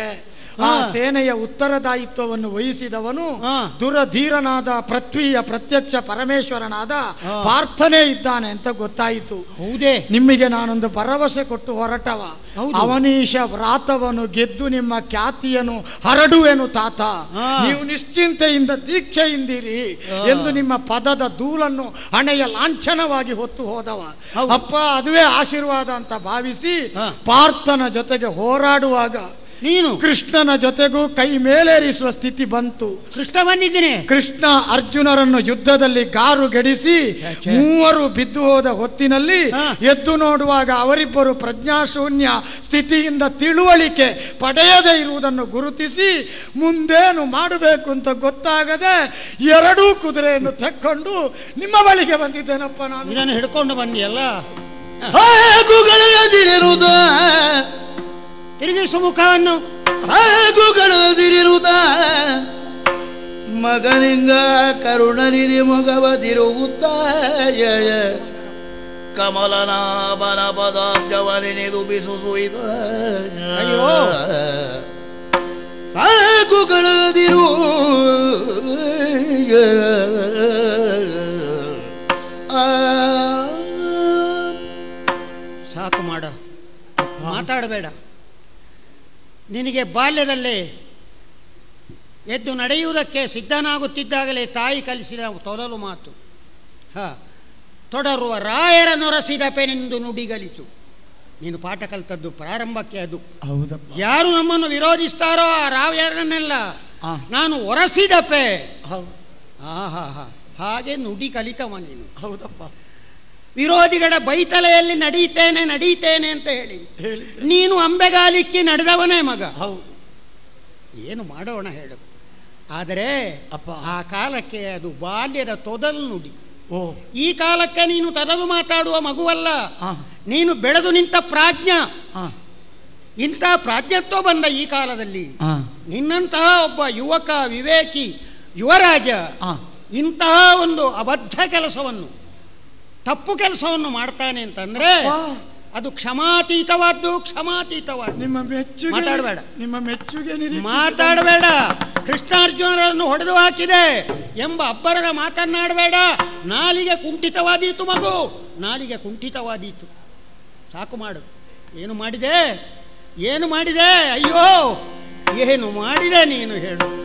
Speaker 2: ಆ ಸೇನೆಯ ಉತ್ತರದಾಯಿತ್ವವನ್ನು ವಹಿಸಿದವನು ದುರಧೀರನಾದ ಪೃಥ್ವಿಯ ಪ್ರತ್ಯಕ್ಷ ಪರಮೇಶ್ವರನಾದ ಪಾರ್ಥನೇ ಇದ್ದಾನೆ ಅಂತ ಗೊತ್ತಾಯಿತು.
Speaker 5: ಹೌದೇ?
Speaker 2: ನಿಮಗೆ ನಾನೊಂದು ಭರವಸೆ ಕೊಟ್ಟು ಹೊರಟವ, ಅವನೀಶ ವ್ರಾತವನು ಗೆದ್ದು ನಿಮ್ಮ ಖ್ಯಾತಿಯನ್ನು ಹರಡುವೆನು ತಾತ, ನೀವು ನಿಶ್ಚಿಂತೆಯಿಂದ ದೀಕ್ಷೆಯಿಂದಿರಿ ಎಂದು ನಿಮ್ಮ ಪದದ ಧೂಳನ್ನು ಹಣೆಯ ಲಾಂಛನವಾಗಿ ಹೊತ್ತು ಹೋದವ. ಅಪ್ಪ ಅದುವೇ ಆಶೀರ್ವಾದ ಅಂತ ಭಾವಿಸಿ ಪಾರ್ಥನ ಜೊತೆಗೆ ಹೋರಾಡುವಾಗ
Speaker 5: ನೀನು
Speaker 2: ಕೃಷ್ಣನ ಜೊತೆಗೂ ಕೈ ಮೇಲೇರಿಸುವ ಸ್ಥಿತಿ ಬಂತು.
Speaker 5: ಕೃಷ್ಣ ಬಂದಿದ್ದೇನೆ.
Speaker 2: ಕೃಷ್ಣ ಅರ್ಜುನರನ್ನು ಯುದ್ಧದಲ್ಲಿ ಗಾರು ಗೆಡಿಸಿ ಮೂವರು ಬಿದ್ದು ಹೋದ ಹೊತ್ತಿನಲ್ಲಿ ಎದ್ದು ನೋಡುವಾಗ ಅವರಿಬ್ಬರು ಪ್ರಜ್ಞಾಶೂನ್ಯ ಸ್ಥಿತಿಯಿಂದ ತಿಳುವಳಿಕೆ ಪಡೆಯದೇ ಇರುವುದನ್ನು ಗುರುತಿಸಿ ಮುಂದೇನು ಮಾಡಬೇಕು ಅಂತ ಗೊತ್ತಾಗದೆ ಎರಡೂ ಕುದುರೆಯನ್ನು ತೆಕ್ಕೊಂಡು ನಿಮ್ಮ ಬಳಿಗೆ ಬಂದಿದ್ದೇನಪ್ಪ. ನಾನು
Speaker 5: ಇದನ್ನು ಹಿಡ್ಕೊಂಡು ಬಂದಿಯಲ್ಲ, ತಿರುಗಿಸು ಮುಖವನ್ನು.
Speaker 1: ಸಾಗುಗಳದಿರುವುದ ಮಗನಿಂಗ ಕರುಣನಿಧಿ ಮೊಗವದಿರುವುದ ಕಮಲನಾಭನ ಪದಾಬ್ಜವನೆನೆದು ಬಿಸುಸುಯಿದ.
Speaker 5: ಅಯ್ಯೋ
Speaker 1: ಸಾಗುಗಳದಿರು
Speaker 5: ಸಾಕು ಮಾಡ, ಮಾತಾಡಬೇಡ. ನಿನಗೆ ಬಾಲ್ಯದಲ್ಲೇ ಎದ್ದು ನಡೆಯುವುದಕ್ಕೆ ಸಿದ್ಧನಾಗುತ್ತಿದ್ದಾಗಲೇ ತಾಯಿ ಕಲಿಸಿದ ತೊದಲು ಮಾತು, ಹ ತೊಡರುವ ರಾಯರ ನೊರಸಿದಪೆನೆಂದು ನುಡಿಗಲಿತು. ನೀನು ಪಾಠ ಕಲಿತದ್ದು ಪ್ರಾರಂಭಕ್ಕೆ ಅದು.
Speaker 2: ಹೌದಪ್ಪ.
Speaker 5: ಯಾರು ನಮ್ಮನ್ನು ವಿರೋಧಿಸ್ತಾರೋ ಆ ರಾಯರನ್ನೆಲ್ಲ ನಾನು ಒರಸಿದಪೆ. ಹಾ ಹಾ ಹಾ ಹಾಗೆ ನುಡಿ ಕಲಿತವ ನೀನು.
Speaker 2: ಹೌದಪ್ಪ.
Speaker 5: ವಿರೋಧಿಗಳ ಬೈತಲೆಯಲ್ಲಿ ನಡೀತೇನೆ ನಡೀತೇನೆ ಅಂತ ಹೇಳಿ ನೀನು ಅಂಬೆಗಾಲಿಕ್ಕಿ ನಡೆದವನೇ ಮಗ.
Speaker 2: ಹೌದು.
Speaker 5: ಏನು ಮಾಡೋಣ ಹೇಳು. ಆದರೆ ಆ ಕಾಲಕ್ಕೆ ಅದು ಬಾಲ್ಯದ ತೊದಲು ನುಡಿ. ಈ ಕಾಲಕ್ಕೆ ನೀನು ತೊದಲು ಮಾತಾಡುವ ಮಗುವಲ್ಲ, ನೀನು ಬೆಳೆದು ನಿಂತ ಪ್ರಾಜ್ಞ. ಇಂಥ ಪ್ರಾಜ್ಞತ್ವ ಬಂದ ಈ ಕಾಲದಲ್ಲಿ ನಿನ್ನಂತಹ ಒಬ್ಬ ಯುವಕ ವಿವೇಕಿ ಯುವರಾಜ ಇಂತಹ ಒಂದು ಅಬದ್ಧ ಕೆಲಸವನ್ನು, ತಪ್ಪು ಕೆಲಸವನ್ನು ಮಾಡ್ತಾನೆ ಅಂತಂದ್ರೆ ಅದು ಕ್ಷಮಾತೀತವಾದ್ದು. ಕ್ಷಮಾತೀತವಾದ್ದು.
Speaker 2: ನಿಮ್ಮ ಮೆಚ್ಚುಗೆ
Speaker 5: ಮಾತಾಡಬೇಡ,
Speaker 2: ನಿಮ್ಮ ಮೆಚ್ಚುಗೆ
Speaker 5: ಮಾತಾಡಬೇಡ. ಕೃಷ್ಣಾರ್ಜುನರನ್ನು ಹೊಡೆದು ಹಾಕಿದೆ ಎಂಬ ಅಬ್ಬರದ ಮಾತನ್ನಾಡಬೇಡ. ನಾಲಿಗೆ ಕುಂಠಿತವಾದೀತು ಮಗು, ನಾಲಿಗೆ ಕುಂಠಿತವಾದೀತು. ಸಾಕು ಮಾಡು. ಏನು ಮಾಡಿದೆ, ಏನು ಮಾಡಿದೆ? ಅಯ್ಯೋ ಏನು ಮಾಡಿದೆ ನೀನು ಹೇಳು.